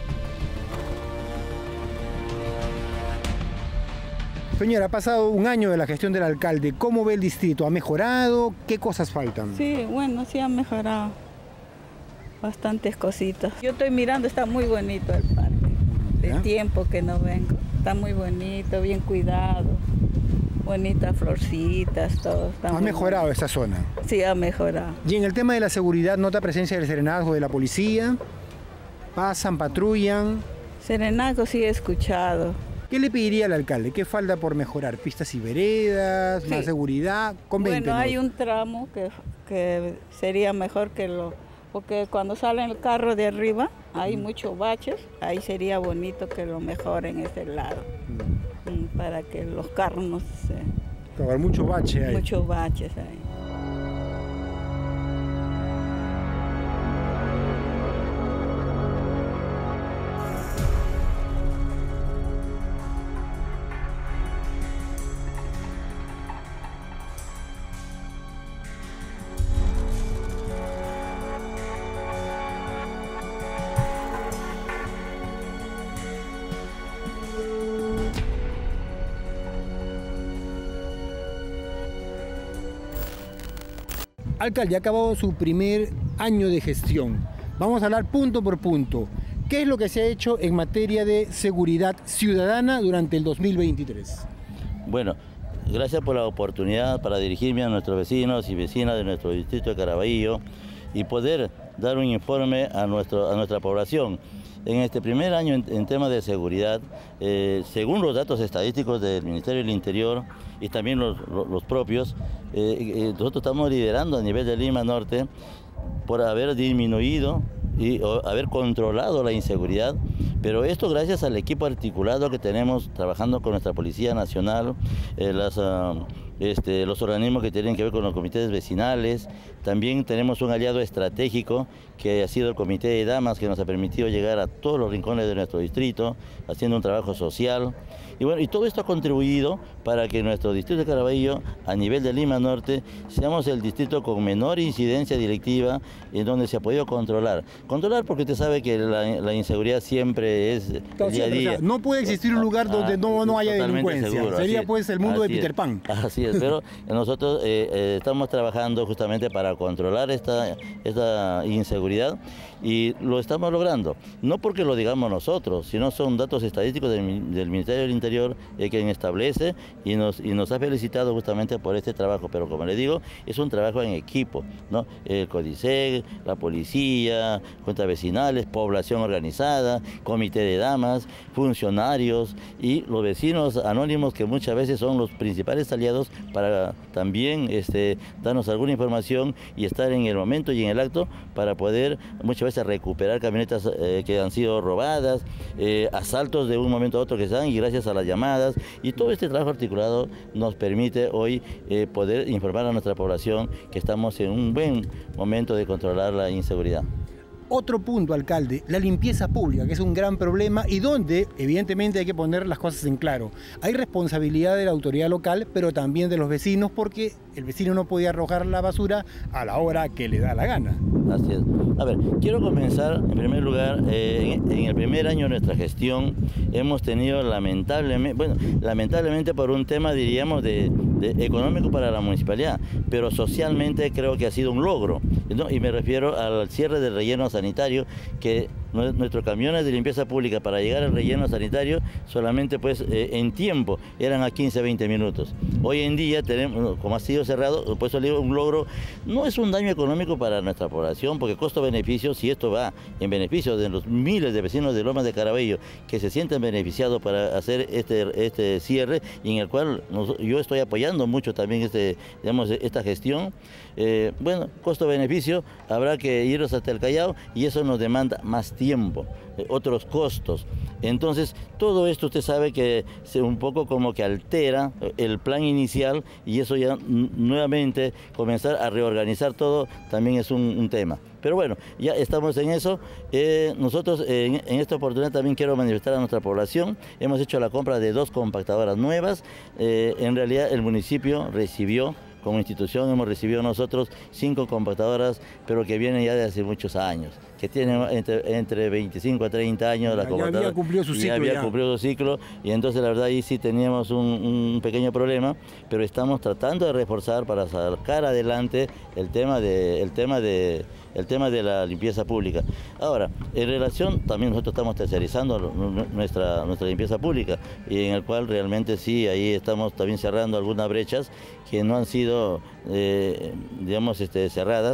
Señora, ha pasado un año de la gestión del alcalde. ¿Cómo ve el distrito? ¿Ha mejorado? ¿Qué cosas faltan? Sí, bueno, sí ha mejorado bastantes cositas. Yo estoy mirando, está muy bonito el parque. De ¿Ya? tiempo que no vengo. Está muy bonito, bien cuidado. Bonitas florcitas, todo. Está Ha muy mejorado bonito. esta zona. Sí, ha mejorado. Y en el tema de la seguridad, ¿nota presencia del serenazgo de la policía? ¿Pasan, patrullan? Serenazgo sí he escuchado. ¿Qué le pediría al alcalde? ¿Qué falta por mejorar? ¿Pistas y veredas? ¿Más Sí. seguridad? Coméntenos. Bueno, hay un tramo que, que sería mejor que lo... Porque cuando sale el carro de arriba hay muchos baches, ahí sería bonito que lo mejoren ese lado, mm, para que los carros no se... Hay muchos baches ahí. Muchos baches ahí. Alcalde, ha acabado su primer año de gestión. Vamos a hablar punto por punto. ¿Qué es lo que se ha hecho en materia de seguridad ciudadana durante el dos mil veintitrés? Bueno, gracias por la oportunidad para dirigirme a nuestros vecinos y vecinas de nuestro distrito de Caraballo y poder dar un informe a, nuestro, a nuestra población. En este primer año en, en temas de seguridad, eh, según los datos estadísticos del Ministerio del Interior y también los, los, los propios, eh, eh, nosotros estamos liderando a nivel de Lima Norte por haber disminuido y o, haber controlado la inseguridad, pero esto gracias al equipo articulado que tenemos trabajando con nuestra Policía Nacional, eh, las... Uh, Este, los organismos que tienen que ver con los comités vecinales. También tenemos un aliado estratégico que ha sido el Comité de Damas, que nos ha permitido llegar a todos los rincones de nuestro distrito, haciendo un trabajo social. Y bueno, y todo esto ha contribuido para que nuestro distrito de Caraballo, a nivel de Lima Norte, seamos el distrito con menor incidencia delictiva, en donde se ha podido controlar. Controlar porque usted sabe que la, la inseguridad siempre es Claro, día a día. o sea, no puede existir un lugar donde no, no haya delincuencia. Seguro, Sería así, pues el mundo de así Peter es, Pan. Así es, pero nosotros eh, eh, estamos trabajando justamente para controlar esta, esta inseguridad y lo estamos logrando. No porque lo digamos nosotros, sino son datos estadísticos del, del Ministerio del Interior eh, quien establece y nos, y nos ha felicitado justamente por este trabajo. Pero como le digo, es un trabajo en equipo, ¿no? El CODISEC, la policía, juntas vecinales, población organizada, comité de damas, funcionarios y los vecinos anónimos, que muchas veces son los principales aliados para también este, darnos alguna información y estar en el momento y en el acto para poder muchas veces recuperar camionetas eh, que han sido robadas, eh, asaltos de un momento a otro que se dan, y gracias a las llamadas y todo este trabajo articulado nos permite hoy eh, poder informar a nuestra población que estamos en un buen momento de controlar la inseguridad. Otro punto, alcalde, la limpieza pública, que es un gran problema y donde evidentemente hay que poner las cosas en claro. Hay responsabilidad de la autoridad local, pero también de los vecinos, porque el vecino no podía arrojar la basura a la hora que le da la gana. Así es. A ver, quiero comenzar en primer lugar, eh, en, en el primer año de nuestra gestión hemos tenido lamentablemente, bueno, lamentablemente por un tema diríamos de, de económico para la municipalidad, pero socialmente creo que ha sido un logro, ¿no? Y me refiero al cierre del relleno sanitario, que nuestros camiones de limpieza pública para llegar al relleno sanitario solamente pues eh, en tiempo eran a quince a veinte minutos. Hoy en día tenemos, como ha sido cerrado, pues un logro, no es un daño económico para nuestra población, porque costo-beneficio, si esto va en beneficio de los miles de vecinos de Lomas de Caraballo que se sienten beneficiados para hacer este, este cierre, y en el cual nos, yo estoy apoyando mucho también este, digamos, esta gestión. Eh, bueno, costo-beneficio, habrá que irnos hasta el Callao y eso nos demanda más tiempo, eh, otros costos. Entonces, todo esto usted sabe que se un poco como que altera el plan inicial, y eso ya nuevamente comenzar a reorganizar todo también es un, un tema. Pero bueno, ya estamos en eso. Eh, nosotros eh, en, en esta oportunidad también quiero manifestar a nuestra población. Hemos hecho la compra de dos compactadoras nuevas. Eh, en realidad el municipio recibió, como institución hemos recibido nosotros cinco compactadoras, pero que vienen ya de hace muchos años, que tienen entre, entre veinticinco a treinta años la compactadora. Ya había cumplido su ciclo. Ya había ya. cumplido su ciclo, y entonces la verdad ahí sí teníamos un, un pequeño problema, pero estamos tratando de reforzar para sacar adelante el tema de, el tema de, el tema de la limpieza pública. Ahora, en relación, también nosotros estamos tercerizando nuestra, nuestra limpieza pública, y en el cual realmente sí, ahí estamos también cerrando algunas brechas que no han sido, eh, digamos, este, cerradas,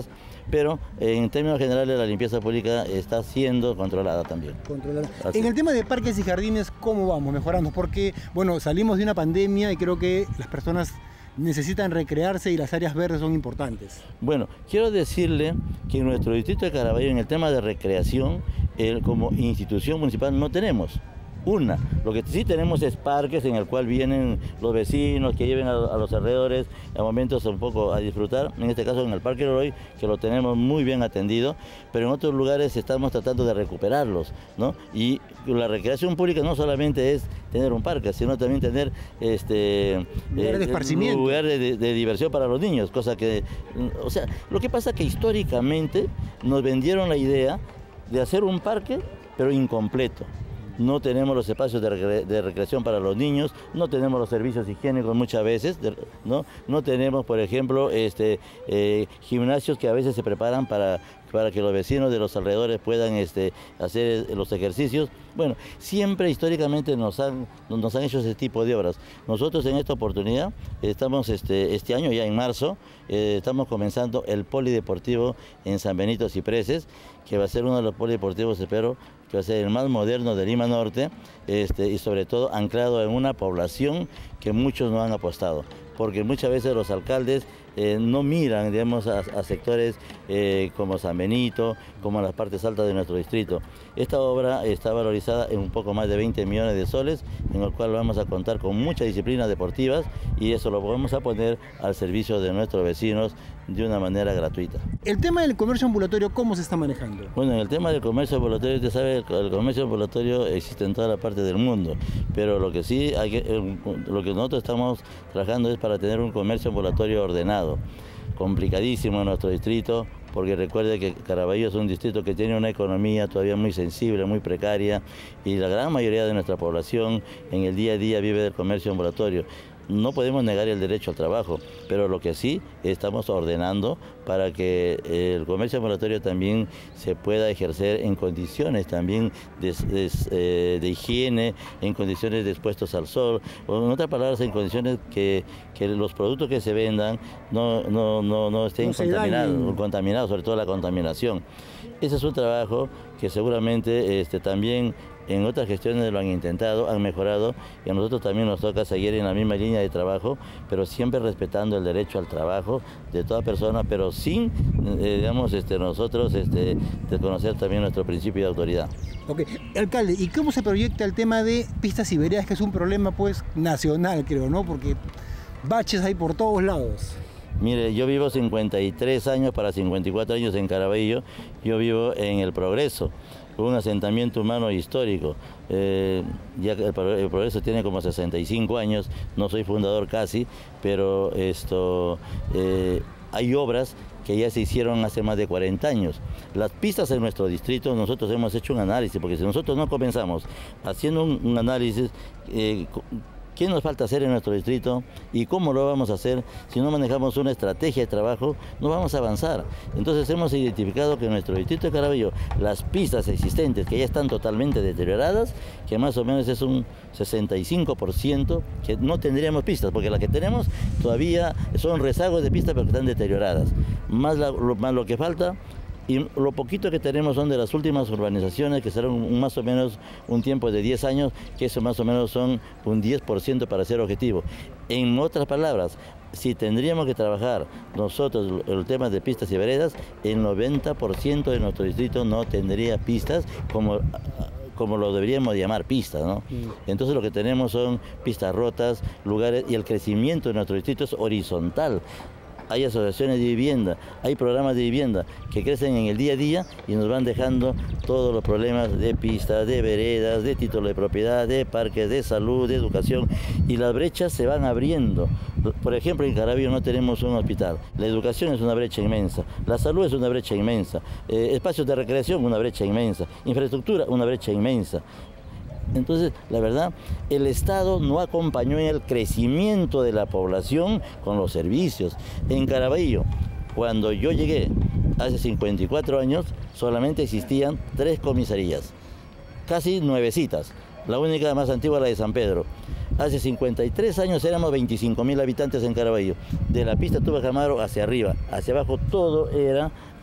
pero en términos generales la limpieza pública está siendo controlada también. Controlada. Así. En el tema de parques y jardines, ¿cómo vamos mejorando? Porque, bueno, salimos de una pandemia y creo que las personas necesitan recrearse y las áreas verdes son importantes. Bueno, quiero decirle que en nuestro distrito de Caraballo, en el tema de recreación, eh, como institución municipal no tenemos. Una, lo que sí tenemos es parques en el cual vienen los vecinos que lleven a, a los alrededores a momentos un poco a disfrutar, en este caso en el Parque Loroy, que lo tenemos muy bien atendido, pero en otros lugares estamos tratando de recuperarlos, ¿no? Y la recreación pública no solamente es tener un parque, sino también tener este lugar de esparcimiento, lugar de, de, de diversión para los niños, cosa que, o sea, lo que pasa es que históricamente nos vendieron la idea de hacer un parque, pero incompleto. No tenemos los espacios de, recre de recreación para los niños, no tenemos los servicios higiénicos muchas veces, de, ¿no? No tenemos, por ejemplo, este, eh, gimnasios que a veces se preparan para, para que los vecinos de los alrededores puedan este, hacer los ejercicios. Bueno, siempre históricamente nos han, nos han hecho ese tipo de obras. Nosotros en esta oportunidad estamos este, este año, ya en marzo, eh, estamos comenzando el polideportivo en San Benito Cipreses, que va a ser uno de los polideportivos, espero, que va a ser el más moderno de Lima Norte, este, y sobre todo anclado en una población que muchos no han apostado, porque muchas veces los alcaldes eh, no miran, digamos, a, a sectores eh, como San Benito, como las partes altas de nuestro distrito. Esta obra está valorizada en un poco más de veinte millones de soles, en el cual vamos a contar con muchas disciplinas deportivas y eso lo vamos a poner al servicio de nuestros vecinos de una manera gratuita. El tema del comercio ambulatorio, ¿cómo se está manejando? Bueno, en el tema del comercio ambulatorio, usted sabe, el comercio ambulatorio existe en toda la parte del mundo, pero lo que sí, hay que, lo que nosotros estamos trabajando es para tener un comercio ambulatorio ordenado. Complicadísimo en nuestro distrito, porque recuerde que Caraballo es un distrito que tiene una economía todavía muy sensible, muy precaria, y la gran mayoría de nuestra población en el día a día vive del comercio ambulatorio. No podemos negar el derecho al trabajo, pero lo que sí estamos ordenando para que el comercio ambulatorio también se pueda ejercer en condiciones también de, de, eh, de higiene, en condiciones de expuestos al sol, o en otras palabras, en condiciones que, que los productos que se vendan no, no, no, no estén no contaminados, contaminados, sobre todo la contaminación. Ese es un trabajo que seguramente este, también en otras gestiones lo han intentado, han mejorado, y a nosotros también nos toca seguir en la misma línea de trabajo, pero siempre respetando el derecho al trabajo de toda persona, pero sin, eh, digamos, este, nosotros este, desconocer también nuestro principio de autoridad. Ok, alcalde, ¿y cómo se proyecta el tema de pistas y veredas, que es un problema pues nacional, creo, ¿no? Porque baches hay por todos lados. Mire, yo vivo cincuenta y tres años para cincuenta y cuatro años en Caraballo, yo vivo en El Progreso, un asentamiento humano histórico. Eh, ya el, el Progreso tiene como sesenta y cinco años, no soy fundador casi, pero esto eh, hay obras que ya se hicieron hace más de cuarenta años. Las pistas en nuestro distrito, nosotros hemos hecho un análisis, porque si nosotros no comenzamos haciendo un, un análisis, eh, ¿qué nos falta hacer en nuestro distrito y cómo lo vamos a hacer? Si no manejamos una estrategia de trabajo, no vamos a avanzar. Entonces hemos identificado que en nuestro distrito de Caraballo, las pistas existentes que ya están totalmente deterioradas, que más o menos es un sesenta y cinco por ciento, que no tendríamos pistas, porque las que tenemos todavía son rezagos de pistas, pero que están deterioradas. Más, la, lo, más lo que falta, y lo poquito que tenemos son de las últimas urbanizaciones, que serán más o menos un tiempo de diez años, que eso más o menos son un diez por ciento para ser objetivo. En otras palabras, si tendríamos que trabajar nosotros el tema de pistas y veredas, el noventa por ciento de nuestro distrito no tendría pistas como, como lo deberíamos llamar pistas, ¿no? Entonces lo que tenemos son pistas rotas, lugares, y el crecimiento de nuestro distrito es horizontal. Hay asociaciones de vivienda, hay programas de vivienda que crecen en el día a día y nos van dejando todos los problemas de pistas, de veredas, de título de propiedad, de parques, de salud, de educación, y las brechas se van abriendo. Por ejemplo, en Caraballo no tenemos un hospital, la educación es una brecha inmensa, la salud es una brecha inmensa, eh, espacios de recreación una brecha inmensa, infraestructura una brecha inmensa. Entonces, la verdad, el Estado no acompañó en el crecimiento de la población con los servicios. En Caraballo, cuando yo llegué hace cincuenta y cuatro años, solamente existían tres comisarías, casi nuevecitas. La única más antigua, la de San Pedro. Hace cincuenta y tres años éramos veinticinco mil habitantes en Caraballo. De la pista Tupac Amaru hacia arriba, hacia abajo, todo era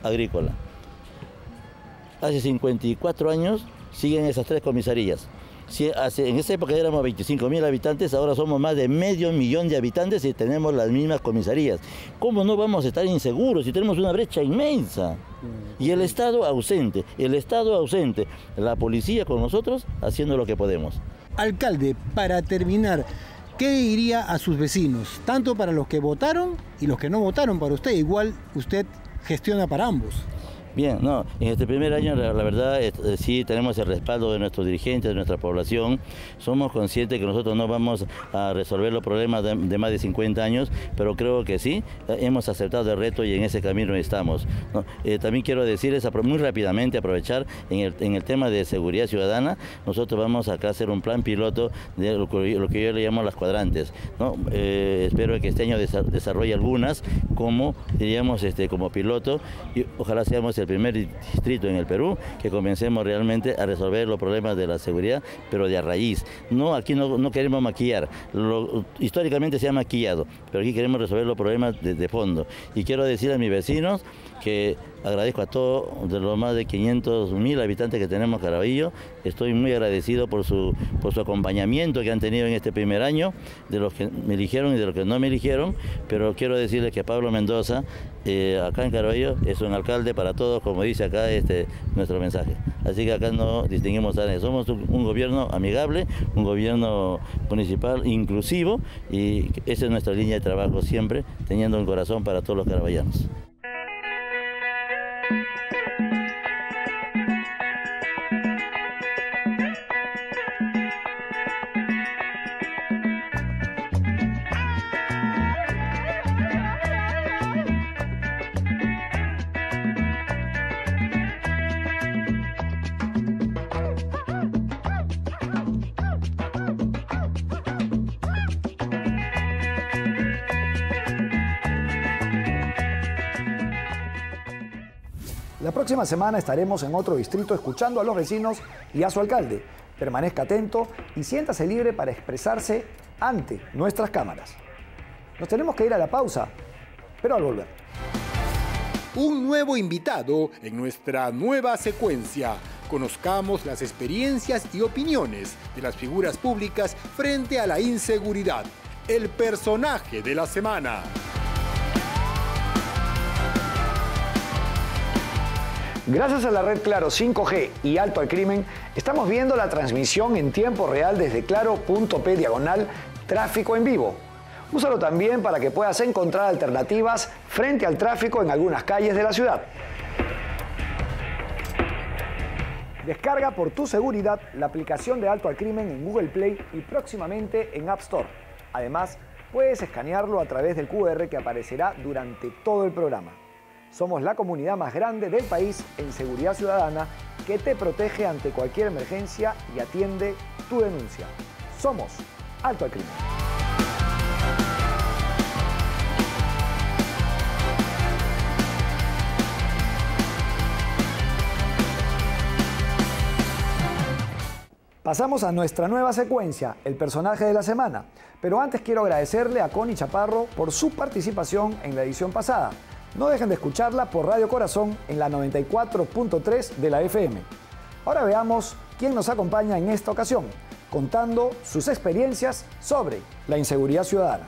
agrícola. Hace cincuenta y cuatro años siguen esas tres comisarías. Si hace, en esa época éramos veinticinco mil habitantes, ahora somos más de medio millón de habitantes y tenemos las mismas comisarías. ¿Cómo no vamos a estar inseguros si tenemos una brecha inmensa? Y el Estado ausente, el Estado ausente, la policía con nosotros haciendo lo que podemos. Alcalde, para terminar, ¿qué diría a sus vecinos? Tanto para los que votaron y los que no votaron para usted. Igual usted gestiona para ambos. Bien, no, en este primer año la, la verdad es, eh, sí tenemos el respaldo de nuestros dirigentes, de nuestra población. Somos conscientes que nosotros no vamos a resolver los problemas de, de más de cincuenta años, pero creo que sí, eh, hemos aceptado el reto y en ese camino estamos, ¿no? Eh, también quiero decirles muy rápidamente, aprovechar en el, en el tema de seguridad ciudadana, nosotros vamos acá a hacer un plan piloto de lo que, lo que yo le llamo las cuadrantes, ¿no? Eh, espero que este año desa, desarrolle algunas como, diríamos, este, como piloto y ojalá seamos el el primer distrito en el Perú que comencemos realmente a resolver los problemas de la seguridad, pero de a raíz. No, aquí no, no queremos maquillar, lo, históricamente se ha maquillado, pero aquí queremos resolver los problemas de, de fondo. Y quiero decir a mis vecinos que agradezco a todos de los más de quinientos mil habitantes que tenemos en Caraballo. Estoy muy agradecido por su, por su acompañamiento que han tenido en este primer año, de los que me eligieron y de los que no me eligieron, pero quiero decirles que Pablo Mendoza, eh, acá en Caraballo, es un alcalde para todos, como dice acá este, nuestro mensaje. Así que acá no distinguimos a nadie. Somos un, un gobierno amigable, un gobierno municipal inclusivo, y esa es nuestra línea de trabajo siempre, teniendo un corazón para todos los caraballanos. La próxima semana estaremos en otro distrito escuchando a los vecinos y a su alcalde. Permanezca atento y siéntase libre para expresarse ante nuestras cámaras. Nos tenemos que ir a la pausa, pero al volver. Un nuevo invitado en nuestra nueva secuencia. Conozcamos las experiencias y opiniones de las figuras públicas frente a la inseguridad. El personaje de la semana. Gracias a la red Claro cinco G y Alto al Crimen, estamos viendo la transmisión en tiempo real desde claro punto p diagonal tráfico en vivo. Úsalo también para que puedas encontrar alternativas frente al tráfico en algunas calles de la ciudad. Descarga por tu seguridad la aplicación de Alto al Crimen en Google Play y próximamente en App Store. Además, puedes escanearlo a través del cu erre que aparecerá durante todo el programa. Somos la comunidad más grande del país en seguridad ciudadana que te protege ante cualquier emergencia y atiende tu denuncia. Somos Alto al Crimen. Pasamos a nuestra nueva secuencia, el personaje de la semana. Pero antes quiero agradecerle a Connie Chaparro por su participación en la edición pasada. No dejen de escucharla por Radio Corazón en la noventa y cuatro punto tres de la F M. Ahora veamos quién nos acompaña en esta ocasión, contando sus experiencias sobre la inseguridad ciudadana.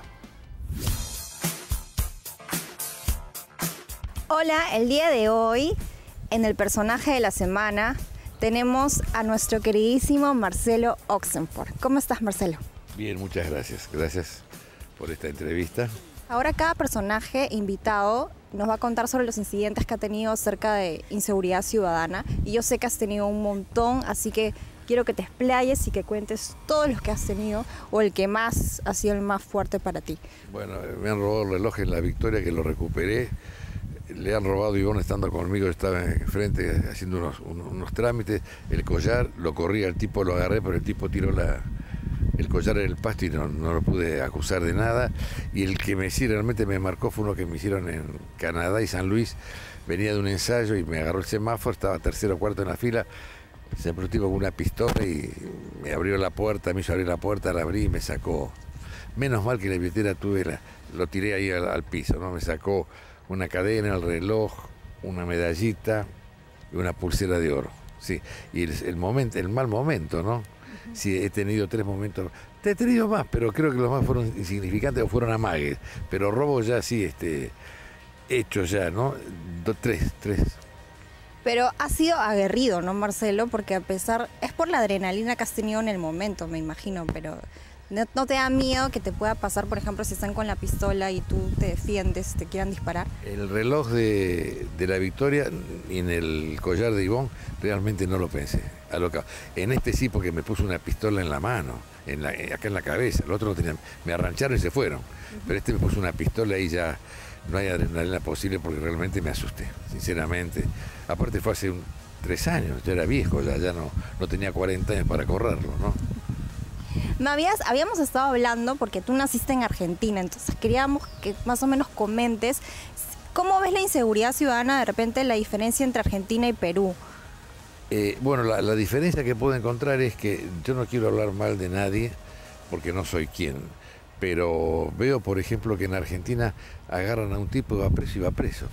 Hola, el día de hoy, en el personaje de la semana, tenemos a nuestro queridísimo Marcelo Oxenford. ¿Cómo estás, Marcelo? Bien, muchas gracias. Gracias por esta entrevista. Ahora cada personaje invitado nos va a contar sobre los incidentes que ha tenido acerca de inseguridad ciudadana. Y yo sé que has tenido un montón, así que quiero que te explayes y que cuentes todos los que has tenido o el que más ha sido el más fuerte para ti. Bueno, me han robado el reloj en La Victoria, que lo recuperé. Le han robado Ivonne estando conmigo, estaba enfrente haciendo unos, unos, unos trámites. El collar, lo corrí al tipo, lo agarré, pero el tipo tiró la... el collar en el pasto y no, no lo pude acusar de nada. Y el que me sí realmente me marcó fue uno que me hicieron en Canadá y San Luis. Venía de un ensayo y me agarró el semáforo, estaba tercero o cuarto en la fila. Se me tipo con una pistola y me abrió la puerta, me hizo abrir la puerta, la abrí y me sacó. Menos mal que la billetera tuve, la, lo tiré ahí al, al piso, ¿no? Me sacó una cadena, el reloj, una medallita y una pulsera de oro. Sí, y el, el momento, el mal momento, ¿no? Sí, he tenido tres momentos. Te he tenido más, pero creo que los más fueron insignificantes o fueron amagues. Pero robos ya sí, este, hechos ya, ¿no? Do, tres, tres. Pero has sido aguerrido, ¿no, Marcelo? Porque a pesar, es por la adrenalina que has tenido en el momento, me imagino, pero ¿no, no te da miedo que te pueda pasar, por ejemplo, si están con la pistola y tú te defiendes, te quieran disparar? El reloj de, de la victoria y en el collar de Ivonne realmente no lo pensé. A lo que, en este sí, porque me puso una pistola en la mano, en la, acá en la cabeza. El otro no tenía, me arrancharon y se fueron. Pero este me puso una pistola y ya no hay adrenalina posible porque realmente me asusté, sinceramente. Aparte fue hace un, tres años, yo era viejo, ya, ya no, no tenía cuarenta años para correrlo, ¿no? Me habías, habíamos estado hablando porque tú naciste en Argentina, entonces queríamos que más o menos comentes cómo ves la inseguridad ciudadana, de repente la diferencia entre Argentina y Perú. Eh, bueno, la, la diferencia que puedo encontrar es que yo no quiero hablar mal de nadie porque no soy quien, pero veo, por ejemplo, que en Argentina agarran a un tipo y va preso y va preso.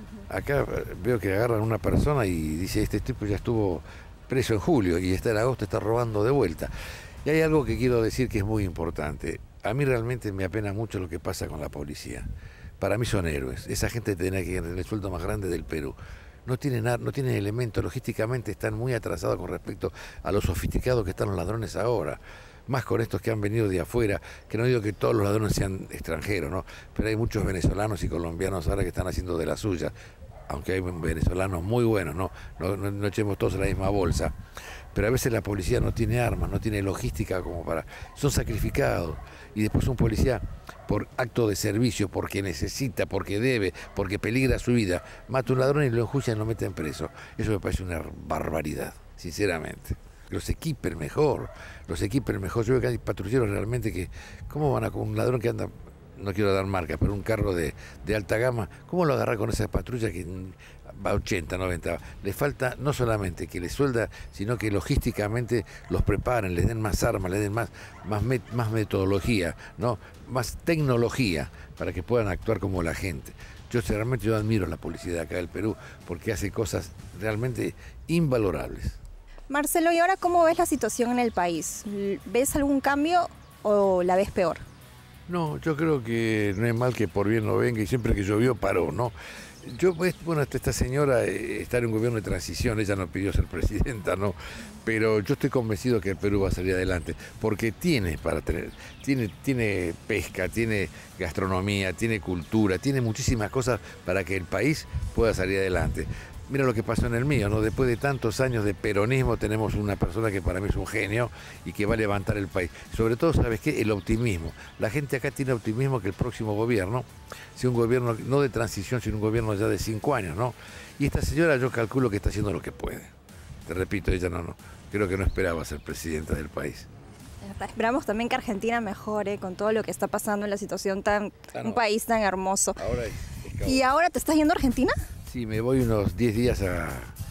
Acá veo que agarran a una persona y dice, este tipo ya estuvo preso en julio y está en agosto, está robando de vuelta. Y hay algo que quiero decir que es muy importante. A mí realmente me apena mucho lo que pasa con la policía. Para mí son héroes. Esa gente tiene que tener el sueldo más grande del Perú. No tienen, no tienen elementos, logísticamente están muy atrasados con respecto a lo sofisticados que están los ladrones ahora. Más con estos que han venido de afuera, que no digo que todos los ladrones sean extranjeros, ¿no? Pero hay muchos venezolanos y colombianos ahora que están haciendo de la suya, aunque hay venezolanos muy buenos, ¿no? No, no, no echemos todos en la misma bolsa. Pero a veces la policía no tiene armas, no tiene logística como para... Son sacrificados. Y después un policía, por acto de servicio, porque necesita, porque debe, porque peligra su vida, mata a un ladrón y lo enjuician y lo meten preso. Eso me parece una barbaridad, sinceramente. Los equipen mejor, los equipen mejor. Yo veo que hay patrulleros realmente que... ¿Cómo van a con un ladrón que anda... No quiero dar marcas, pero un carro de, de alta gama, ¿cómo lo agarra con esa patrulla que va a ochenta, noventa? Le falta no solamente que le suelda, sino que logísticamente los preparen, les den más armas, les den más, más, met, más metodología, ¿no? Más tecnología para que puedan actuar como la gente. Yo realmente yo admiro la policía de acá del Perú porque hace cosas realmente invalorables. Marcelo, ¿y ahora cómo ves la situación en el país? ¿Ves algún cambio o la ves peor? No, yo creo que no es mal que por bien no venga y siempre que llovió paró, ¿no? Yo, bueno, esta señora eh, está en un gobierno de transición, ella no pidió ser presidenta, ¿no? Pero yo estoy convencido que el Perú va a salir adelante, porque tiene para tener, tiene, tiene pesca, tiene gastronomía, tiene cultura, tiene muchísimas cosas para que el país pueda salir adelante. Mira lo que pasó en el mío, ¿no? Después de tantos años de peronismo tenemos una persona que para mí es un genio y que va a levantar el país. Sobre todo, ¿sabes qué? El optimismo. La gente acá tiene optimismo que el próximo gobierno sea un gobierno no de transición, sino un gobierno ya de cinco años, ¿no? Y esta señora yo calculo que está haciendo lo que puede. Te repito, ella no, no, creo que no esperaba ser presidenta del país. Esperamos también que Argentina mejore con todo lo que está pasando en la situación tan, ah, no. un país tan hermoso. Ahora es, es ¿Y ahora te estás yendo a Argentina? Sí, me voy unos diez días a,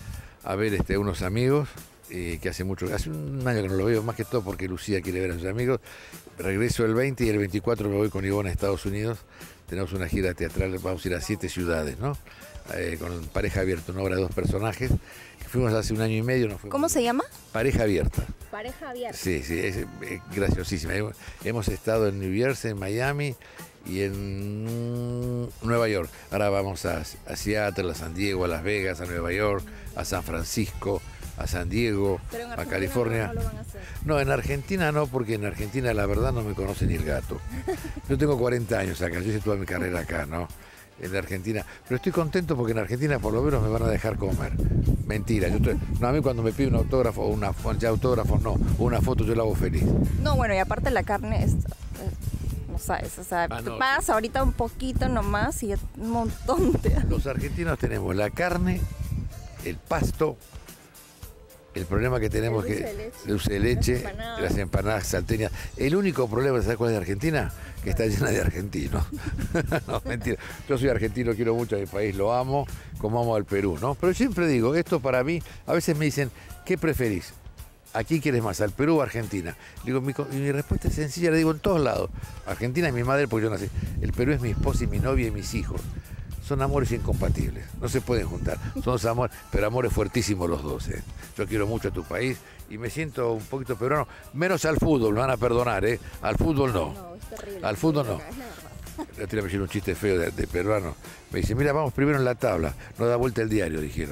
a ver este, unos amigos, eh, que hace mucho, hace un año que no lo veo, más que todo porque Lucía quiere ver a sus amigos. Regreso el veinte y el veinticuatro me voy con Ivonne a Estados Unidos. Tenemos una gira teatral, vamos a ir a siete ciudades, ¿no? Eh, con Pareja Abierta, una obra de dos personajes. Fuimos hace un año y medio. Nos ¿Cómo se llama? Pareja Abierta. Pareja Abierta. Sí, sí, es, es graciosísima. Hemos estado en New Jersey, en Miami y en Nueva York. Ahora vamos a, a Seattle, a San Diego, a Las Vegas, a Nueva York, a San Francisco, a San Diego, a California. No, no, lo van a hacer. No, en Argentina no, porque en Argentina la verdad no me conoce ni el gato. Yo tengo cuarenta años acá, yo hice toda mi carrera acá, ¿no? En Argentina. Pero estoy contento porque en Argentina por lo menos me van a dejar comer. Mentira. Yo estoy, no, a mí cuando me pide un autógrafo o una ya autógrafos no, o una foto yo la hago feliz. No, bueno, y aparte la carne es, no sabes, o sea, ah, no, pagas sí. ahorita un poquito nomás y un montón de... Los argentinos tenemos la carne, el pasto, el problema que tenemos el que dulce de leche, las empanadas, las empanadas salteñas. El único problema, ¿sabes cuál es de Argentina? Que está llena de argentinos. No, mentira. Yo soy argentino, quiero mucho a mi país, lo amo, como amo al Perú, ¿no? Pero siempre digo, esto para mí, a veces me dicen, ¿qué preferís? ¿A quién quieres más, al Perú o a Argentina? Digo, mi, mi respuesta es sencilla, le digo en todos lados. Argentina es mi madre porque yo nací. El Perú es mi esposa y mi novia y mis hijos. son amores incompatibles, no se pueden juntar. Son amores, pero amores fuertísimos los dos. ¿eh? Yo quiero mucho a tu país y me siento un poquito peruano, menos al fútbol, me van a perdonar, ¿eh? Al fútbol no. No, es terrible. Al fútbol no. La tía me hicieron un chiste feo de, de peruano. Me dice, mira, vamos primero en la tabla, no da vuelta el diario, dijeron.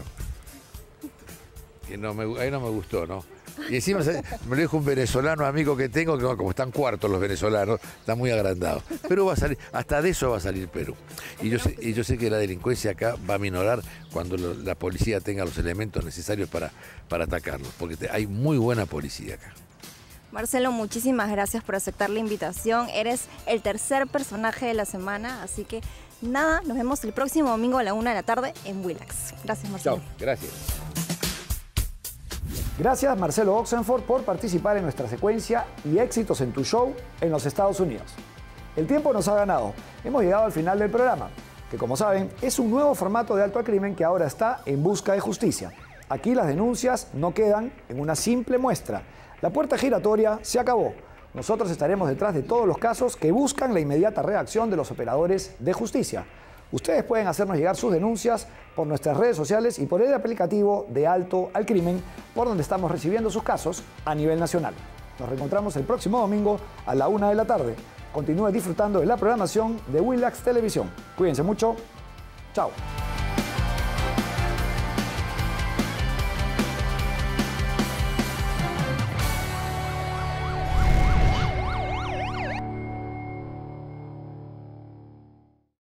Y no me, ahí no me gustó, ¿no? Y encima me lo dijo un venezolano amigo que tengo, que como están cuartos los venezolanos, están muy agrandados. Perú va a salir, hasta de eso va a salir Perú. Y yo sé, y yo sé que la delincuencia acá va a minorar cuando lo, la policía tenga los elementos necesarios para, para atacarlos, porque te, hay muy buena policía acá. Marcelo, muchísimas gracias por aceptar la invitación. Eres el tercer personaje de la semana, así que nada, nos vemos el próximo domingo a la una de la tarde en Willax. Gracias, Marcelo. Chao, gracias. Gracias, Marcelo Oxenford, por participar en nuestra secuencia y éxitos en tu show en los Estados Unidos. El tiempo nos ha ganado. Hemos llegado al final del programa, que como saben, es un nuevo formato de alto al crimen que ahora está en busca de justicia. Aquí las denuncias no quedan en una simple muestra. La puerta giratoria se acabó. Nosotros estaremos detrás de todos los casos que buscan la inmediata reacción de los operadores de justicia. Ustedes pueden hacernos llegar sus denuncias por nuestras redes sociales y por el aplicativo de Alto al Crimen, por donde estamos recibiendo sus casos a nivel nacional. Nos reencontramos el próximo domingo a la una de la tarde. Continúe disfrutando de la programación de Willax Televisión. Cuídense mucho. Chao.